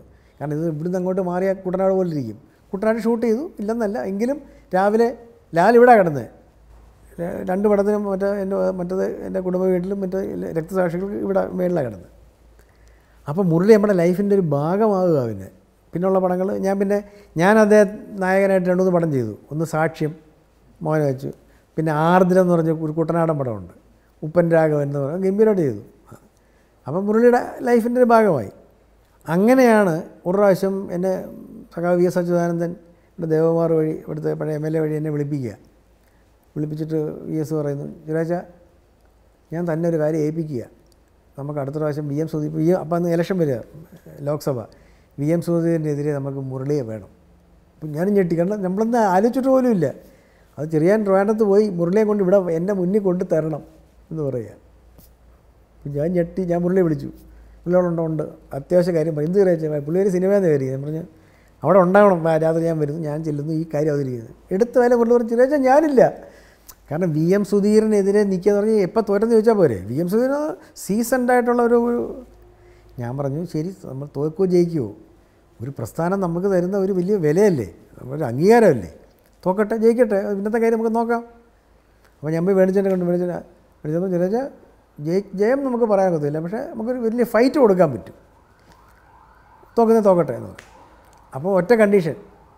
കാരണം ഇത് ഇവിടുന്ന് അങ്ങോട്ട് മാറിയ കുട്ടനാട് പോലെ ഇരിക്കും. കുട്ടനാട് ഷൂട്ട് ചെയ്തു ഇല്ലെന്നല്ല, എങ്കിലും രാവിലെ ലാൽ ഇവിടെ കിടന്നത്, രണ്ട് പടത്തിനും മറ്റേ എൻ്റെ മറ്റേത് എൻ്റെ കുടുംബ വീട്ടിലും മറ്റേ രക്തസാക്ഷികൾക്ക് ഇവിടെ മേളിലാണ് കിടന്നത്. അപ്പോൾ മുരളി നമ്മുടെ ലൈഫിൻ്റെ ഒരു ഭാഗമാകുക. പിന്നെ പിന്നുള്ള പടങ്ങൾ ഞാൻ പിന്നെ ഞാൻ അദ്ദേഹം നായകനായിട്ട് രണ്ടു മൂന്ന് പടം ചെയ്തു. ഒന്ന് സാക്ഷ്യം മോനെ വെച്ചു, പിന്നെ ആർദ്രം എന്ന് പറഞ്ഞ ഒരു കുട്ടനാടൻ പടമുണ്ട്, ഉപ്പൻ രാഘവൻ എന്ന് പറഞ്ഞാൽ ഗംഭീരമായിട്ട് ചെയ്തു. അപ്പം മുരളിയുടെ ലൈഫിൻ്റെ ഒരു ഭാഗമായി. അങ്ങനെയാണ് ഒരു പ്രാവശ്യം എന്നെ സഖാവ് വി എസ് അച്യുതാനന്ദൻ ഇവിടെ ദേവകുമാർ വഴി ഇവിടുത്തെ പഴയ എം എൽ എ വഴി എന്നെ വിളിപ്പിക്കുക. വിളിപ്പിച്ചിട്ട് വി എസ് പറയുന്നു, ജുരാജ ഞാൻ തന്നെ ഒരു കാര്യം ഏൽപ്പിക്കുക, നമുക്ക് അടുത്ത പ്രാവശ്യം V M Sudheer V M അപ്പം അന്ന് ഇലക്ഷൻ വരിക ലോക്സഭ, വി എം സുധീറിനെതിരെ നമുക്ക് മുരളിയെ വേണം. അപ്പം ഞാനും ഞെട്ടി, കാരണം നമ്മളൊന്നും ആലോചിച്ചിട്ട് പോലും ഇല്ല. അത് ചെറിയാൻ ട്രിവാൻഡ്രത്ത് പോയി മുരളിയെ കൊണ്ട് ഇവിടെ എൻ്റെ മുന്നിൽ കൊണ്ട് തരണം എന്ന് പറയുക. അപ്പം ഞാൻ ഞെട്ടി, ഞാൻ മുരളിയെ വിളിച്ചു. പുള്ളിയോടുണ്ടോ ഉണ്ട് അത്യാവശ്യ കാര്യം പറയും, എന്ത് കഴിച്ചാൽ പുള്ളി ഒരു സിനിമയെന്ന് കയറി. ഞാൻ പറഞ്ഞു അവിടെ ഉണ്ടാവണം, രാത്രി ഞാൻ വരുന്നു, ഞാൻ ചെല്ലുന്നു, ഈ കാര്യം അവതരിക്കുന്നത് എടുത്ത വില പുള്ളി പറഞ്ഞു, ചെറിയ ഞാനില്ല. കാരണം വി എം സുധീറിനെതിരെ നിൽക്കുകയെന്ന് പറഞ്ഞാൽ എപ്പോൾ തോറ്റെന്ന് ചോദിച്ചാൽ പോരെ. വി എം സുധീർ സീസൺഡായിട്ടുള്ള ഒരു ഞാൻ പറഞ്ഞു ശരി, നമ്മൾ തോൽക്കുകയോ ജയിക്കുമോ, ഒരു പ്രസ്ഥാനം നമുക്ക് തരുന്ന ഒരു വലിയ വിലയല്ലേ, ഒരു അംഗീകാരമല്ലേ, തോക്കട്ടെ ജയിക്കട്ടെ, ഇന്നത്തെ കാര്യം നമുക്ക് നോക്കാം. അപ്പോൾ ഞാൻ പോയി വേണിച്ചെന്നെ കൊണ്ട് വേണിച്ചെന്നെ വേണിച്ചപ്പോൾ ചെറിയ ജയി ജയം നമുക്ക് പറയാൻ പറ്റില്ല, പക്ഷേ നമുക്കൊരു വലിയ ഫൈറ്റ് കൊടുക്കാൻ പറ്റും, തോക്കുന്നത് തോക്കട്ടെ എന്ന് പറയും. അപ്പോൾ ഒറ്റ കണ്ടീഷൻ,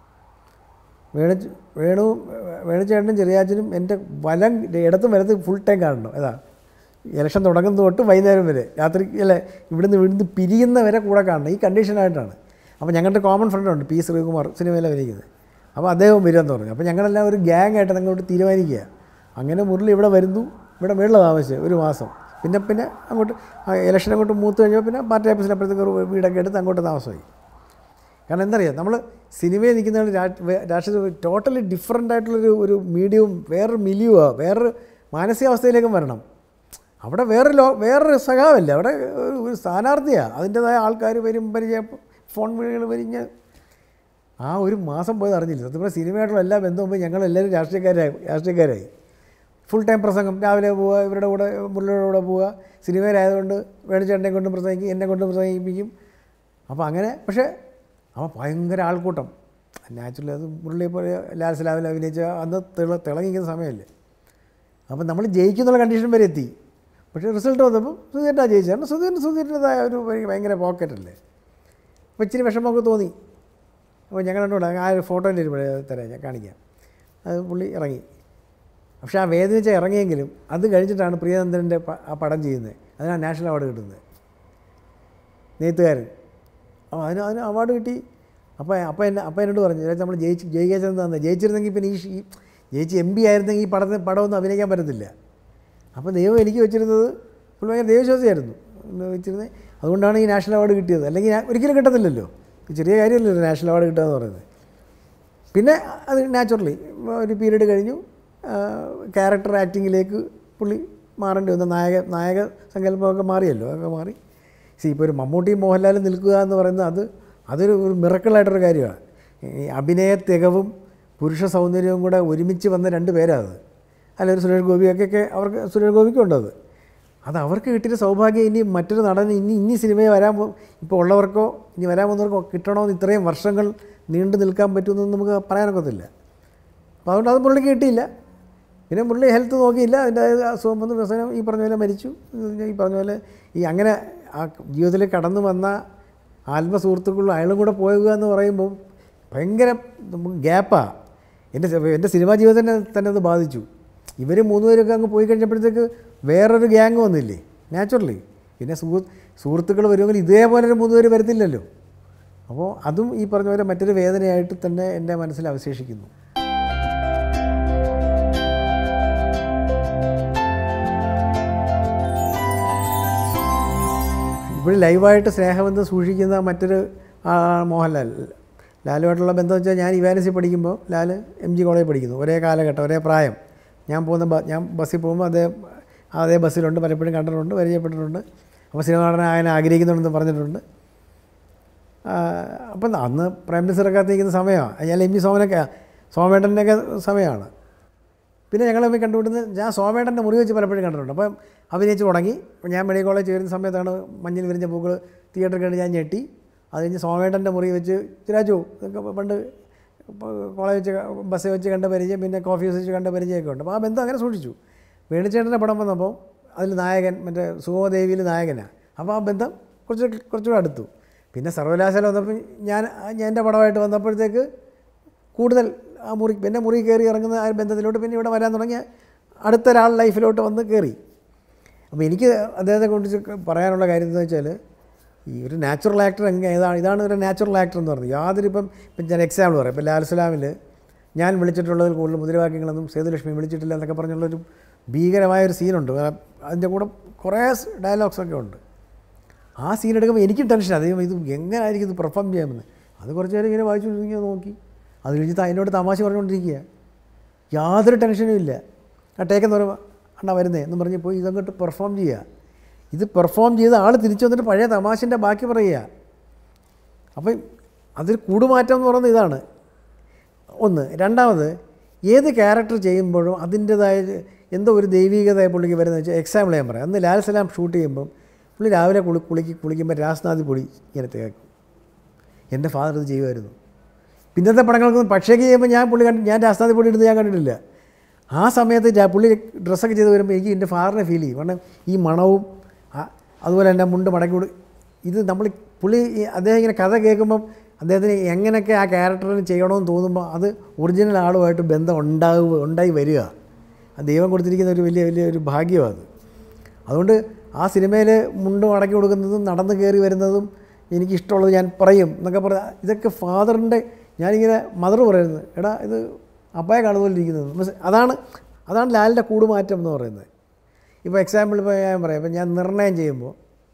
വേണു വേണു വേണുചേട്ടനും ചെറിയാച്ചനും എൻ്റെ വലം ഇടത്തും വലത്ത് ഫുൾ ടൈം കാണണം. ഏതാ ഇലക്ഷൻ തുടങ്ങുന്നത് തൊട്ട് വൈകുന്നേരം വരെ, രാത്രി അല്ലേ ഇവിടുന്ന് ഇവിടുന്ന് പിരിയുന്ന വരെ കൂടെ കാണണം. ഈ കണ്ടീഷനായിട്ടാണ്. അപ്പോൾ ഞങ്ങളുടെ കോമൺ ഫ്രണ്ടുണ്ട് പി ശ്രീകുമാർ, സിനിമയിലാണ് വരിക്കുന്നത്. അപ്പോൾ അദ്ദേഹം വരുമെന്ന് പറഞ്ഞു. അപ്പോൾ ഞങ്ങളെല്ലാം ഒരു ഗ്യാങ് ആയിട്ട് അങ്ങോട്ട് തീരുമാനിക്കുക. അങ്ങനെ മുരളി ഇവിടെ വരുന്നു, ഇവിടെ മേളിൽ താമസിച്ച് ഒരു മാസം. പിന്നെ പിന്നെ അങ്ങോട്ട് ഇലക്ഷൻ അങ്ങോട്ട് മൂത്ത് കഴിഞ്ഞപ്പോൾ പിന്നെ പാർട്ടി ഓഫീസിൽ അപ്പോഴത്തേക്ക് ഒരു വീടൊക്കെ എടുത്ത് അങ്ങോട്ട് താമസമായി. കാരണം എന്താ പറയുക, നമ്മൾ സിനിമയിൽ നിൽക്കുന്നതാണ് രാഷ്ട്രീയ ടോട്ടലി ഡിഫറൻ്റ് ആയിട്ടുള്ളൊരു ഒരു മീഡിയവും വേറൊരു മിലിയുമാണ്, വേറൊരു മാനസികാവസ്ഥയിലേക്കും വരണം. അവിടെ വേറൊരു ലോ വേറൊരു സഖാവല്ല, അവിടെ ഒരു സ്ഥാനാർത്ഥിയാണ്, അതിൻ്റേതായ ആൾക്കാർ വരും, പരിചയം, ഫോൺ വിളികൾ വരിഞ്ഞ് ആ ഒരു മാസം പോയത് അറിഞ്ഞില്ല. സത്യം പറഞ്ഞാൽ സിനിമയായിട്ടുള്ള എല്ലാ ബന്ധവും പോയി ഞങ്ങളെല്ലാവരും രാഷ്ട്രീയക്കാരായി രാഷ്ട്രീയക്കാരായി ഫുൾ ടൈം പ്രസംഗം, രാവിലെ പോവുക, ഇവരുടെ കൂടെ മുരളിയുടെ കൂടെ പോവുക, സിനിമയിലായതുകൊണ്ട് വേണുചേട്ടനെ കൊണ്ടും പ്രസംഗിക്കും, എന്നെ കൊണ്ടും പ്രസംഗിപ്പിക്കും. അപ്പോൾ അങ്ങനെ, പക്ഷേ അപ്പോൾ ഭയങ്കര ആൾക്കൂട്ടം. നാച്ചുറലി അത് മുരളിയെ പോലെ ലാൽ സലാമിൽ അഭിനയിച്ച അന്ന് തിള തിളങ്ങിക്കുന്ന സമയമല്ലേ. അപ്പം നമ്മൾ ജയിക്കുന്നുള്ള കണ്ടീഷൻ വരെ എത്തി. പക്ഷേ റിസൾട്ട് വന്നപ്പോൾ സുധീറിനാണ് ജയിച്ചത്. കാരണം സുധീറിന് സുധീറിൻ്റെതായ ഒരു ഭയങ്കര പോക്കറ്റല്ലേ. അപ്പോൾ ഇച്ചിരി വിഷമമൊക്കെ തോന്നി. അപ്പോൾ ഞങ്ങൾ രണ്ടുകൂടെ ആ ഒരു ഫോട്ടോൻ്റെ ഒരു തരാം, ഞാൻ കാണിക്കാം. അത് പുള്ളി ഇറങ്ങി. പക്ഷേ ആ വേദനിച്ച ഇറങ്ങിയെങ്കിലും അത് കഴിഞ്ഞിട്ടാണ് പ്രിയനന്ദൻ്റെ ആ പടം ചെയ്യുന്നത്. അതിനാണ് നാഷണൽ അവാർഡ് കിട്ടുന്നത്, നെയ്ത്തുകാരൻ. അപ്പോൾ അതിന് അതിന് അവാർഡ് കിട്ടി. അപ്പോൾ അപ്പോൾ എന്നെ അപ്പോൾ എന്നോട് പറഞ്ഞു, നമ്മൾ ജയിച്ച് ജയിക്കാച്ചെന്ന് തന്നെ ജയിച്ചിരുന്നെങ്കിൽ പിന്നെ ഈ ജയിച്ച് എം പി ആയിരുന്നെങ്കിൽ ഈ പടത്തിന് പടമൊന്നും അഭിനയിക്കാൻ പറ്റത്തില്ല. അപ്പോൾ ദൈവം എനിക്ക് വെച്ചിരുന്നത് പുള്ളി ഭയങ്കര ദൈവവിശ്വാസിയായിരുന്നു വെച്ചിരുന്നത്. അതുകൊണ്ടാണ് ഈ നാഷണൽ അവാർഡ് കിട്ടിയത്. അല്ലെങ്കിൽ ഞാൻ ഒരിക്കലും കിട്ടത്തില്ലല്ലോ, ചെറിയ കാര്യമല്ലല്ലോ നാഷണൽ അവാർഡ് കിട്ടുക എന്ന് പറയുന്നത്. പിന്നെ അത് നാച്ചുറലി ഒരു പീരീഡ് കഴിഞ്ഞു ക്യാരക്ടർ ആക്ടിങ്ങിലേക്ക് പുള്ളി മാറേണ്ടി വന്നു. നായക നായക സങ്കല്പമൊക്കെ മാറിയല്ലോ, അതൊക്കെ മാറി. സി ഇപ്പോൾ ഒരു മമ്മൂട്ടിയും മോഹൻലാലും നിൽക്കുക എന്ന് പറയുന്നത് അത് അതൊരു ഒരു മിറക്കിളായിട്ടൊരു കാര്യമാണ്. ഈ അഭിനയ തികവും പുരുഷ സൗന്ദര്യവും കൂടെ ഒരുമിച്ച് വന്ന രണ്ട് പേരാണ് അത്. അല്ല ഒരു സുരേഷ് ഗോപിയൊക്കെ അവർക്ക് സുരേഷ് ഗോപിക്കുണ്ടത്. അത് അവർക്ക് കിട്ടിയ സൗഭാഗ്യം ഇനി മറ്റൊരു നടന് ഇനി ഇനി സിനിമയിൽ വരാൻ ഇപ്പോൾ ഉള്ളവർക്കോ ഇനി വരാൻ പോകുന്നവർക്കോ കിട്ടണമെന്ന് ഇത്രയും വർഷങ്ങൾ നീണ്ടു നിൽക്കാൻ പറ്റുമെന്ന് നമുക്ക് പറയാനൊക്കത്തില്ല. അപ്പോൾ അതുകൊണ്ട് അത് മുരളിക്ക് കിട്ടിയില്ല. പിന്നെ മുരളി ഹെൽത്ത് നോക്കിയില്ല, അതിൻ്റെ അസുഖം വന്ന് വ്യസനം ഈ പറഞ്ഞ പോലെ മരിച്ചു. ഈ പറഞ്ഞ പോലെ ഈ അങ്ങനെ ആ ജീവിതത്തിൽ കടന്നു വന്ന ആത്മസുഹൃത്തുക്കളും അയാളും കൂടെ പോവുക എന്ന് പറയുമ്പോൾ ഭയങ്കര ഗ്യാപ്പാണ്. എൻ്റെ എൻ്റെ സിനിമാ ജീവിതത്തിനെ തന്നെ അത് ബാധിച്ചു. ഇവർ മൂന്നുപേരൊക്കെ അങ്ങ് പോയി കഴിഞ്ഞപ്പോഴത്തേക്ക് വേറൊരു ഗ്യാങ് വന്നില്ലേ നാച്ചുറലി. പിന്നെ സുഹൃ സുഹൃത്തുക്കൾ വരുമെങ്കിൽ ഇതേപോലെ ഒരു മൂന്നുപേർ വരത്തില്ലല്ലോ. അപ്പോൾ അതും ഈ പറഞ്ഞ പോലെ മറ്റൊരു വേദനയായിട്ട് തന്നെ എൻ്റെ മനസ്സിൽ അവശേഷിക്കുന്നു. ഇവിടെ ലൈവായിട്ട് സ്നേഹബന്ധം സൂക്ഷിക്കുന്ന മറ്റൊരു മോഹൻലാൽ. ലാലുമായിട്ടുള്ള ബന്ധം വെച്ചാൽ ഞാൻ ഇവാനസിൽ പഠിക്കുമ്പോൾ ലാൽ എം ജി കോളേജിൽ പഠിക്കുന്നു. ഒരേ കാലഘട്ടം, ഒരേ പ്രായം. ഞാൻ പോകുന്ന ഞാൻ ബസ്സിൽ പോകുമ്പോൾ അതേ അതേ ബസ്സിലുണ്ട്, പലപ്പോഴും കണ്ടിട്ടുണ്ട്, പരിചയപ്പെട്ടിട്ടുണ്ട്. അപ്പോൾ സിനിമ നടനാകാൻ ആഗ്രഹിക്കുന്നുണ്ടെന്ന് പറഞ്ഞിട്ടുണ്ട്. അപ്പം അന്ന് പ്രൈം മിനിസ്റ്ററൊക്കെ നിൽക്കുന്ന സമയമാണ്. ഞാൻ എം ജി സോമനൊക്കെ സോമേട്ടൻ്റെയൊക്കെ സമയമാണ്. പിന്നെ ഞങ്ങൾ തമ്മിൽ കണ്ടുപിടുന്നത് ഞാൻ സോമേട്ടൻ്റെ മുറി വെച്ച് പലപ്പോഴും കണ്ടിട്ടുണ്ട്. അപ്പം അഭിനയിച്ച് തുടങ്ങി. ഞാൻ മെഡിക്കൽ കോളേജ് ചേരുന്ന സമയത്താണ് മഞ്ഞിൽ വിരിഞ്ഞ പൂക്കൾ തിയേറ്ററിൽ കണ്ട് ഞാൻ ഞെട്ടി. അത് കഴിഞ്ഞ് സോമേട്ടൻ്റെ മുറി വെച്ച് രാജു ഇതൊക്കെ പണ്ട് കോളേജ് വെച്ച് ബസ്സിൽ വെച്ച് കണ്ട പരിചയം, പിന്നെ കോഫി ഹൗസ് വെച്ച് കണ്ട പരിചയമൊക്കെ ഉണ്ട്. അപ്പോൾ ആ ബന്ധം അങ്ങനെ സൂക്ഷിച്ചു. വേണുചേട്ടൻ്റെ പടം വന്നപ്പോൾ അതിൽ നായകൻ മറ്റേ സുഗമദേവിയിൽ നായകനാണ്. അപ്പോൾ ആ ബന്ധം കുറച്ച് കുറച്ചുകൂടെ അടുത്തു. പിന്നെ സർവകലാശാല വന്നപ്പോൾ ഞാൻ ഞാൻ എൻ്റെ പടമായിട്ട് വന്നപ്പോഴത്തേക്ക് കൂടുതൽ ആ മുറി പിന്നെ മുറി കയറി ഇറങ്ങുന്ന ആ ബന്ധത്തിലോട്ട് പിന്നെ ഇവിടെ വരാൻ തുടങ്ങിയ അടുത്ത ഒരാൾ ലൈഫിലോട്ട് വന്ന് കയറി. അപ്പോൾ എനിക്ക് അദ്ദേഹത്തെ കുറിച്ച് പറയാനുള്ള കാര്യം എന്ന് വെച്ചാൽ ഈ ഒരു നാച്ചുറൽ ആക്ടർ എങ്ങനെ ഇതാണ് ഇതാണ് ഒരു നാച്ചുറൽ ആക്ടർ എന്ന് പറഞ്ഞത്. യാതൊരു ഇപ്പം ഇപ്പം ഞാൻ എക്സാമ്പിൾ പറയാം. ഇപ്പോൾ ലാൽ സലാമിൽ ഞാൻ വിളിച്ചിട്ടുള്ളതിൽ കൂടുതൽ മുദ്രാവാക്യങ്ങളൊന്നും സേതുലക്ഷ്മി വിളിച്ചിട്ടില്ല എന്നൊക്കെ പറഞ്ഞുള്ളൊരു ഭീകരമായൊരു സീനുണ്ട്. അതിൻ്റെ കൂടെ കുറേ ഡയലോഗ്സൊക്കെ ഉണ്ട്. ആ സീൻ എടുക്കുമ്പോൾ എനിക്കും ടെൻഷനാണ്. അധികം ഇത് എങ്ങനെയായിരിക്കും ഇത് പെർഫോം ചെയ്യാമെന്ന്. അത് കുറച്ച് നേരം ഇങ്ങനെ വായിച്ചു ഇങ്ങനെ നോക്കി അത് കഴിഞ്ഞിട്ട് അതിനോട് തമാശ പറഞ്ഞുകൊണ്ടിരിക്കുക. യാതൊരു ടെൻഷനും ഇല്ല. ആ ടേക്കെന്ന് പറയുമ്പോൾ അണ്ണാ വരുന്നേ എന്ന് പറഞ്ഞ് പോയി ഇതങ്ങോട്ട് പെർഫോം ചെയ്യുക. ഇത് പെർഫോം ചെയ്ത് ആൾ തിരിച്ചു വന്നിട്ട് പഴയ തമാശൻ്റെ ബാക്കി പറയുക. അപ്പം അതൊരു കൂടുമാറ്റം എന്ന് പറയുന്നത് ഇതാണ് ഒന്ന്. രണ്ടാമത് ഏത് ക്യാരക്ടർ ചെയ്യുമ്പോഴും അതിൻ്റേതായ എന്തോ ഒരു ദൈവികത പുള്ളിക്ക് വരുന്നത് വെച്ചാൽ എക്സാമ്പിൾ ഞാൻ പറയാം. അന്ന് ലാൽ സലാം ഷൂട്ട് ചെയ്യുമ്പം പുള്ളി രാവിലെ കുളി കുളിക്ക് കുളിക്കുമ്പോൾ രാസ്നാഥി പൊടി ഇങ്ങനെ തേക്കും. എൻ്റെ ഫാദർ ഇത് ചെയ്യുമായിരുന്നു. പിന്നത്തെ പടങ്ങൾക്കൊന്നും പക്ഷേക്ക് ചെയ്യുമ്പോൾ ഞാൻ പുള്ളി കണ്ട് ഞാൻ രാസ്നാഥി പൊടി എടുത്ത് ഞാൻ കണ്ടിട്ടില്ല. ആ സമയത്ത് പുള്ളി ഡ്രസ്സൊക്കെ ചെയ്ത് വരുമ്പോൾ എനിക്ക് എൻ്റെ ഫാദറിനെ ഫീൽ ചെയ്യും. കാരണം ഈ മണവും അതുപോലെ തന്നെ മുണ്ട് മടക്കി കൊടു ഇത് നമ്മൾ പുള്ളി അദ്ദേഹം ഇങ്ങനെ കഥ കേൾക്കുമ്പം അദ്ദേഹത്തിന് എങ്ങനെയൊക്കെ ആ ക്യാരക്ടറിന് ചെയ്യണമെന്ന് തോന്നുമ്പോൾ അത് ഒറിജിനൽ ആളുമായിട്ട് ബന്ധം ഉണ്ടാവുക ഉണ്ടായി വരിക. ആ ദൈവം കൊടുത്തിരിക്കുന്ന ഒരു വലിയ വലിയ ഒരു ഭാഗ്യമാണ് അത്. അതുകൊണ്ട് ആ സിനിമയിൽ മുണ്ട് മടക്കി കൊടുക്കുന്നതും നടന്ന് കയറി വരുന്നതും എനിക്കിഷ്ടമുള്ളത് ഞാൻ പറയും എന്നൊക്കെ പറയാം. ഇതൊക്കെ ഫാദറിൻ്റെ ഞാനിങ്ങനെ മദർ പറയുന്നത് എടാ ഇത് അപ്പായെ കാണുപോലെ ഇരിക്കുന്നത് മീൻസ് അതാണ് അതാണ് ലാലിൻ്റെ കൂടുമാറ്റം എന്ന് പറയുന്നത്. ഇപ്പോൾ എക്സാമ്പിൾ ഇപ്പോൾ ഞാൻ പറയാം. ഇപ്പോൾ ഞാൻ നിർണ്ണയം ചെയ്യുമ്പോൾ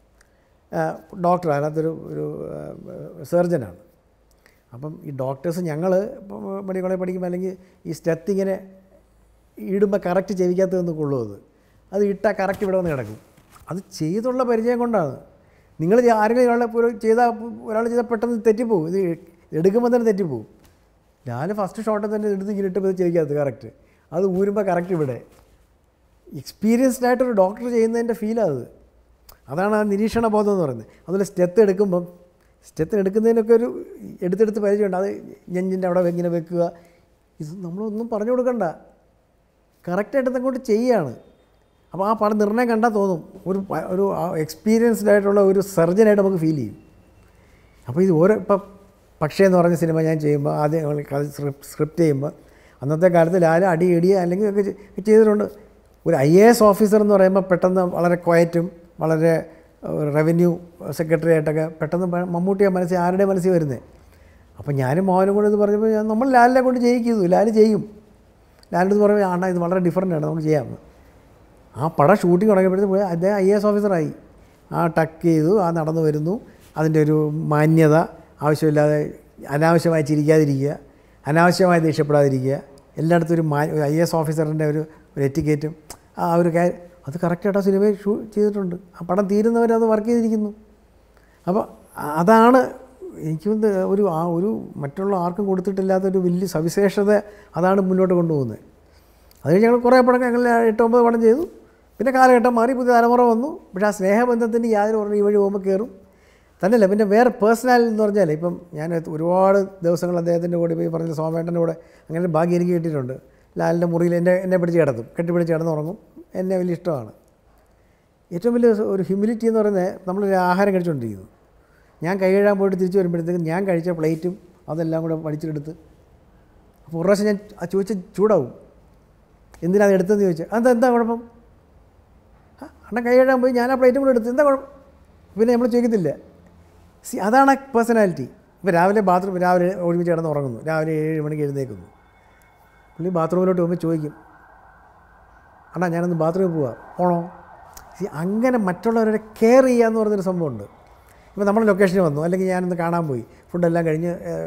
ഡോക്ടർ അതിനകത്തൊരു ഒരു സർജനാണ്. അപ്പം ഈ ഡോക്ടേഴ്സ് ഞങ്ങൾ ഇപ്പോൾ മെഡിക്കൽ കോളേജ് പഠിക്കുമ്പോൾ അല്ലെങ്കിൽ ഈ സ്റ്റെത്ത് ഇങ്ങനെ ഇടുമ്പോൾ കറക്റ്റ് ചെവിക്കകത്ത് നിന്ന് കൊള്ളുന്നത് അത് ഇട്ടാൽ കറക്റ്റ് ഇവിടെ വന്ന് കിടക്കും. അത് ചെയ്തുള്ള പരിചയം കൊണ്ടാണ്. നിങ്ങൾ ആരെങ്കിലും ഒരാളെ ചെയ്താൽ ഒരാൾ ചെയ്താൽ പെട്ടെന്ന് തെറ്റിപ്പോവും. ഇത് എടുക്കുമ്പോൾ തന്നെ തെറ്റിപ്പോവും. ഞാൻ ഫസ്റ്റ് ഷോട്ടിൽ തന്നെ എടുത്ത് ഇങ്ങനെ ഇട്ടപ്പോൾ ചെവിക്കകത്ത് കറക്റ്റ് അത് ഊരുമ്പോൾ കറക്റ്റ് ഇവിടെ. എക്സ്പീരിയൻസ്ഡ് ആയിട്ടൊരു ഡോക്ടർ ചെയ്യുന്നതിൻ്റെ ഫീലാണ് അത്. അതാണ് ആ നിരീക്ഷണ ബോധം എന്ന് പറയുന്നത്. അതുപോലെ സ്റ്റെത്ത് എടുക്കുമ്പം സ്റ്റെത്തിന് എടുക്കുന്നതിനൊക്കെ ഒരു എടുത്തെടുത്ത് പരിചയമുണ്ട്. അത് നെഞ്ചിൻ്റെ അവിടെ ഇങ്ങനെ വെക്കുക. ഇത് നമ്മളൊന്നും പറഞ്ഞു കൊടുക്കണ്ട, കറക്റ്റായിട്ട് അങ്ങോട്ട് ചെയ്യുകയാണ്. അപ്പോൾ ആ പടം നിർണ്ണയം കണ്ടാൽ തോന്നും ഒരു ഒരു എക്സ്പീരിയൻസ്ഡ് ആയിട്ടുള്ള ഒരു സർജനായിട്ട് നമുക്ക് ഫീൽ ചെയ്യും. അപ്പോൾ ഇത് ഓരോ ഇപ്പം പക്ഷേ എന്ന് പറഞ്ഞ സിനിമ ഞാൻ ചെയ്യുമ്പോൾ ആദ്യം സ്ക്രിപ്റ്റ് ചെയ്യുമ്പോൾ അന്നത്തെ കാലത്ത് ലാൽ അടി ഇടിയ അല്ലെങ്കിൽ ഒക്കെ ചെയ്തിട്ടുണ്ട്. ഒരു ഐ എ എസ് ഓഫീസർ എന്ന് പറയുമ്പോൾ പെട്ടെന്ന് വളരെ ക്വയറ്റും വളരെ റവന്യൂ സെക്രട്ടറി ആയിട്ടൊക്കെ പെട്ടെന്ന് മമ്മൂട്ടിയെ മനസ്സിൽ ആരുടെ മനസ്സിൽ വരുന്നത്. അപ്പോൾ ഞാനും മോഹനും കൂടെ ഇത് പറഞ്ഞപ്പോൾ ഞാൻ നമ്മൾ ലാലിനെ കൊണ്ട് ചെയ്യിക്കുന്നു. ലാൽ ചെയ്യും. ലാലിൻ്റെ ഇത് പറയുമ്പോൾ ആണ്ടാ ഇത് വളരെ ഡിഫറൻ്റ് ആണ്, നമുക്ക് ചെയ്യാമെന്ന്. ആ പടം ഷൂട്ടിങ് തുടങ്ങിയപ്പോഴത്തേക്ക് അദ്ദേഹം ഐ എ എസ് ഓഫീസറായി. ആ ടക്ക് ചെയ്തു, ആ നടന്നു വരുന്നു, അതിൻ്റെ ഒരു മാന്യത, ആവശ്യമില്ലാതെ അനാവശ്യമായി ചിരിക്കാതിരിക്കുക, അനാവശ്യമായി ദേഷ്യപ്പെടാതിരിക്കുക, എല്ലായിടത്തും ഒരു മാ ഐ എ എസ് ഓഫീസറിൻ്റെ ഒരു ഒരു എറ്റിക്കേറ്റും ആ ഒരു കാര്യം അത് കറക്റ്റായിട്ട് ആ സിനിമയിൽ ഷൂ ചെയ്തിട്ടുണ്ട്. ആ പടം തീരുന്നവർ അത് വർക്ക് ചെയ്തിരിക്കുന്നു. അപ്പോൾ അതാണ് എനിക്ക് ഒരു ആ ഒരു മറ്റുള്ള ആർക്കും കൊടുത്തിട്ടില്ലാത്തൊരു വലിയ സവിശേഷത അതാണ് മുന്നോട്ട് കൊണ്ടുപോകുന്നത്. അത് കഴിഞ്ഞ് ഞങ്ങൾ കുറേ പടം ഞങ്ങൾ എട്ട് ഒമ്പത് പടം ചെയ്തു. പിന്നെ കാലഘട്ടം മാറി, പുതിയ തലമുറ വന്നു. പക്ഷേ ആ സ്നേഹബന്ധത്തിൻ്റെ യാതൊരു പറഞ്ഞു ഈ വഴി പോകുമ്പോൾ കയറും തന്നെയല്ല. പിന്നെ വേറെ പേഴ്സണൽ എന്ന് പറഞ്ഞാൽ ഇപ്പം ഞാൻ ഒരുപാട് ദിവസങ്ങൾ അദ്ദേഹത്തിൻ്റെ കൂടെ പോയി പറഞ്ഞ സോമേട്ടൻ്റെ കൂടെ അങ്ങനെ ഭാഗ്യം എനിക്ക് കിട്ടിയിട്ടുണ്ട്. ലാലിൻ്റെ മുറിയിൽ എന്നെ എന്നെ പിടിച്ച് കിടത്തും, കെട്ടിപ്പിടിച്ച് കിടന്നുറങ്ങും. എന്നെ വലിയ ഇഷ്ടമാണ്. ഏറ്റവും വലിയ ഒരു ഹ്യൂമിലിറ്റി എന്ന് പറയുന്നത് നമ്മളൊരു ആഹാരം കഴിച്ചുകൊണ്ടിരിക്കുന്നു. ഞാൻ കൈ കഴുകാൻ പോയിട്ട് തിരിച്ച് വരുമ്പോഴത്തേക്കും ഞാൻ കഴിച്ച പ്ലേറ്റും അതെല്ലാം കൂടെ പഠിച്ചെടുത്ത് അപ്പോൾ ഒരു പ്രാവശ്യം ഞാൻ ആ ചോദിച്ച ചൂടാവും, എന്തിനാ അത് എടുത്തതെന്ന് ചോദിച്ചാൽ അതെന്താ എന്താ കുഴപ്പം? അണ്ണൻ കൈ കഴുകാൻ പോയി ഞാൻ ആ പ്ലേറ്റും കൂടെ എടുത്ത് എന്താ കുഴപ്പം? പിന്നെ നമ്മൾ ചോദിക്കത്തില്ല. സി അതാണ് പേഴ്സണാലിറ്റി. ഇപ്പോൾ രാവിലെ ബാത്റൂം രാവിലെ ഒരുമിച്ച് കിടന്ന് ഉറങ്ങുന്നു, രാവിലെ ഏഴ് മണിക്ക് എഴുന്നേൽക്കുന്നു. പുള്ളി ബാത്റൂമിലോട്ട് പോകുമ്പോൾ ചോദിക്കും അണ്ണാ ഞാനൊന്ന് ബാത്റൂമിൽ പോവാം, പോണോ? സി അങ്ങനെ മറ്റുള്ളവരെ കെയർ ചെയ്യുക എന്ന് പറഞ്ഞൊരു സംഭവമുണ്ട്. ഇപ്പോൾ നമ്മൾ ലൊക്കേഷനിൽ വന്നു, അല്ലെങ്കിൽ ഞാനൊന്ന് കാണാൻ പോയി, ഫുഡെല്ലാം കഴിഞ്ഞ്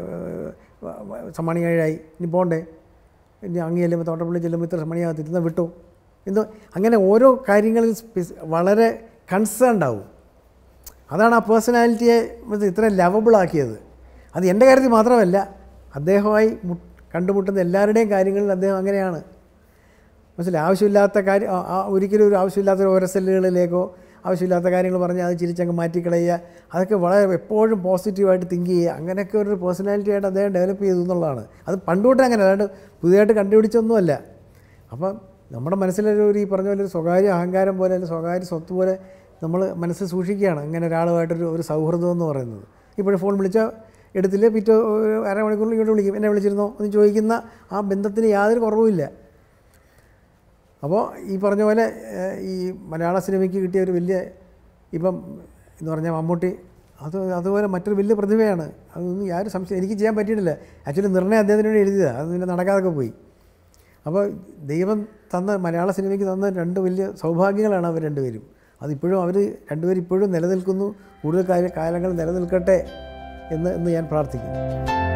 മണി ഏഴായി, ഇനി പോകണ്ടേ, ഇനി അങ്ങ് ചെല്ലുമ്പോൾ തോട്ടപ്പള്ളി ചെല്ലുമ്പോൾ ഇത്ര മണിയാകത്ത് ഇരുന്ന് വിട്ടു എന്തോ അങ്ങനെ ഓരോ കാര്യങ്ങളിൽ വളരെ കൺസേൺഡ് ആവും. അതാണ് ആ പേഴ്സണാലിറ്റിയെ ഇത്രയും ലവബിളാക്കിയത്. അത് എൻ്റെ കാര്യത്തിൽ മാത്രമല്ല, അദ്ദേഹമായി കണ്ടുമുട്ടുന്ന എല്ലാവരുടെയും കാര്യങ്ങളിൽ അദ്ദേഹം അങ്ങനെയാണ്. മനസ്സിലായി. ആവശ്യമില്ലാത്ത കാര്യം ഒരിക്കലും ഒരു ആവശ്യമില്ലാത്ത ഓരോ സെല്ലുകളിലേക്കോ ആവശ്യമില്ലാത്ത കാര്യങ്ങൾ പറഞ്ഞ് അത് ചിരിച്ചങ്ങ് മാറ്റിക്കളയുക, അതൊക്കെ വളരെ എപ്പോഴും പോസിറ്റീവായിട്ട് തിങ്ക് ചെയ്യുക, അങ്ങനെയൊക്കെ ഒരു പേഴ്സണാലിറ്റി ആയിട്ട് അദ്ദേഹം ഡെവലപ്പ് ചെയ്തു എന്നുള്ളതാണ്. അത് പണ്ടുതൊട്ടേ അങ്ങനെ, അല്ലാണ്ട് പുതിയതായിട്ട് കണ്ടുപിടിച്ചൊന്നുമല്ല. അപ്പം നമ്മുടെ മനസ്സിലൊരു ഒരു ഈ പറഞ്ഞ പോലെ ഒരു സ്വകാര്യ അഹങ്കാരം പോലെ അല്ലെങ്കിൽ സ്വകാര്യ സ്വത്ത് പോലെ നമ്മൾ മനസ്സിൽ സൂക്ഷിക്കുകയാണ് ഇങ്ങനെ ഒരാളുമായിട്ടൊരു ഒരു സൗഹൃദം എന്ന് പറയുന്നത്. ഇപ്പോഴും ഫോൺ വിളിച്ചാൽ എടുത്തില്ലേ, പിറ്റേ അരമണിക്കൂറിൽ ഇങ്ങോട്ട് വിളിക്കും, എന്നെ വിളിച്ചിരുന്നോ എന്ന് ചോദിക്കുന്ന ആ ബന്ധത്തിന് യാതൊരു കുറവുമില്ല. അപ്പോൾ ഈ പറഞ്ഞ പോലെ ഈ മലയാള സിനിമയ്ക്ക് കിട്ടിയ ഒരു വലിയ ഇപ്പം എന്ന് പറഞ്ഞാൽ മമ്മൂട്ടി അത് അതുപോലെ മറ്റൊരു വലിയ പ്രതിഭയാണ്. അതൊന്നും യാതൊരു സംശയം എനിക്ക് ചെയ്യാൻ പറ്റിയിട്ടില്ല. ആക്ച്വലി നിർണ്ണയം അദ്ദേഹത്തിന് വേണ്ടി എഴുതിയതാണ്, അത് പിന്നെ നടക്കാതൊക്കെ പോയി. അപ്പോൾ ദൈവം തന്ന മലയാള സിനിമയ്ക്ക് തന്ന രണ്ട് വലിയ സൗഭാഗ്യങ്ങളാണ് അവർ രണ്ടുപേരും. അതിപ്പോഴും അവർ രണ്ടുപേരും ഇപ്പോഴും നിലനിൽക്കുന്നു. കൂടുതൽ കാല കാലങ്ങൾ നിലനിൽക്കട്ടെ എന്ന് എന്ന് ഞാൻ പ്രാർത്ഥിക്കുന്നു.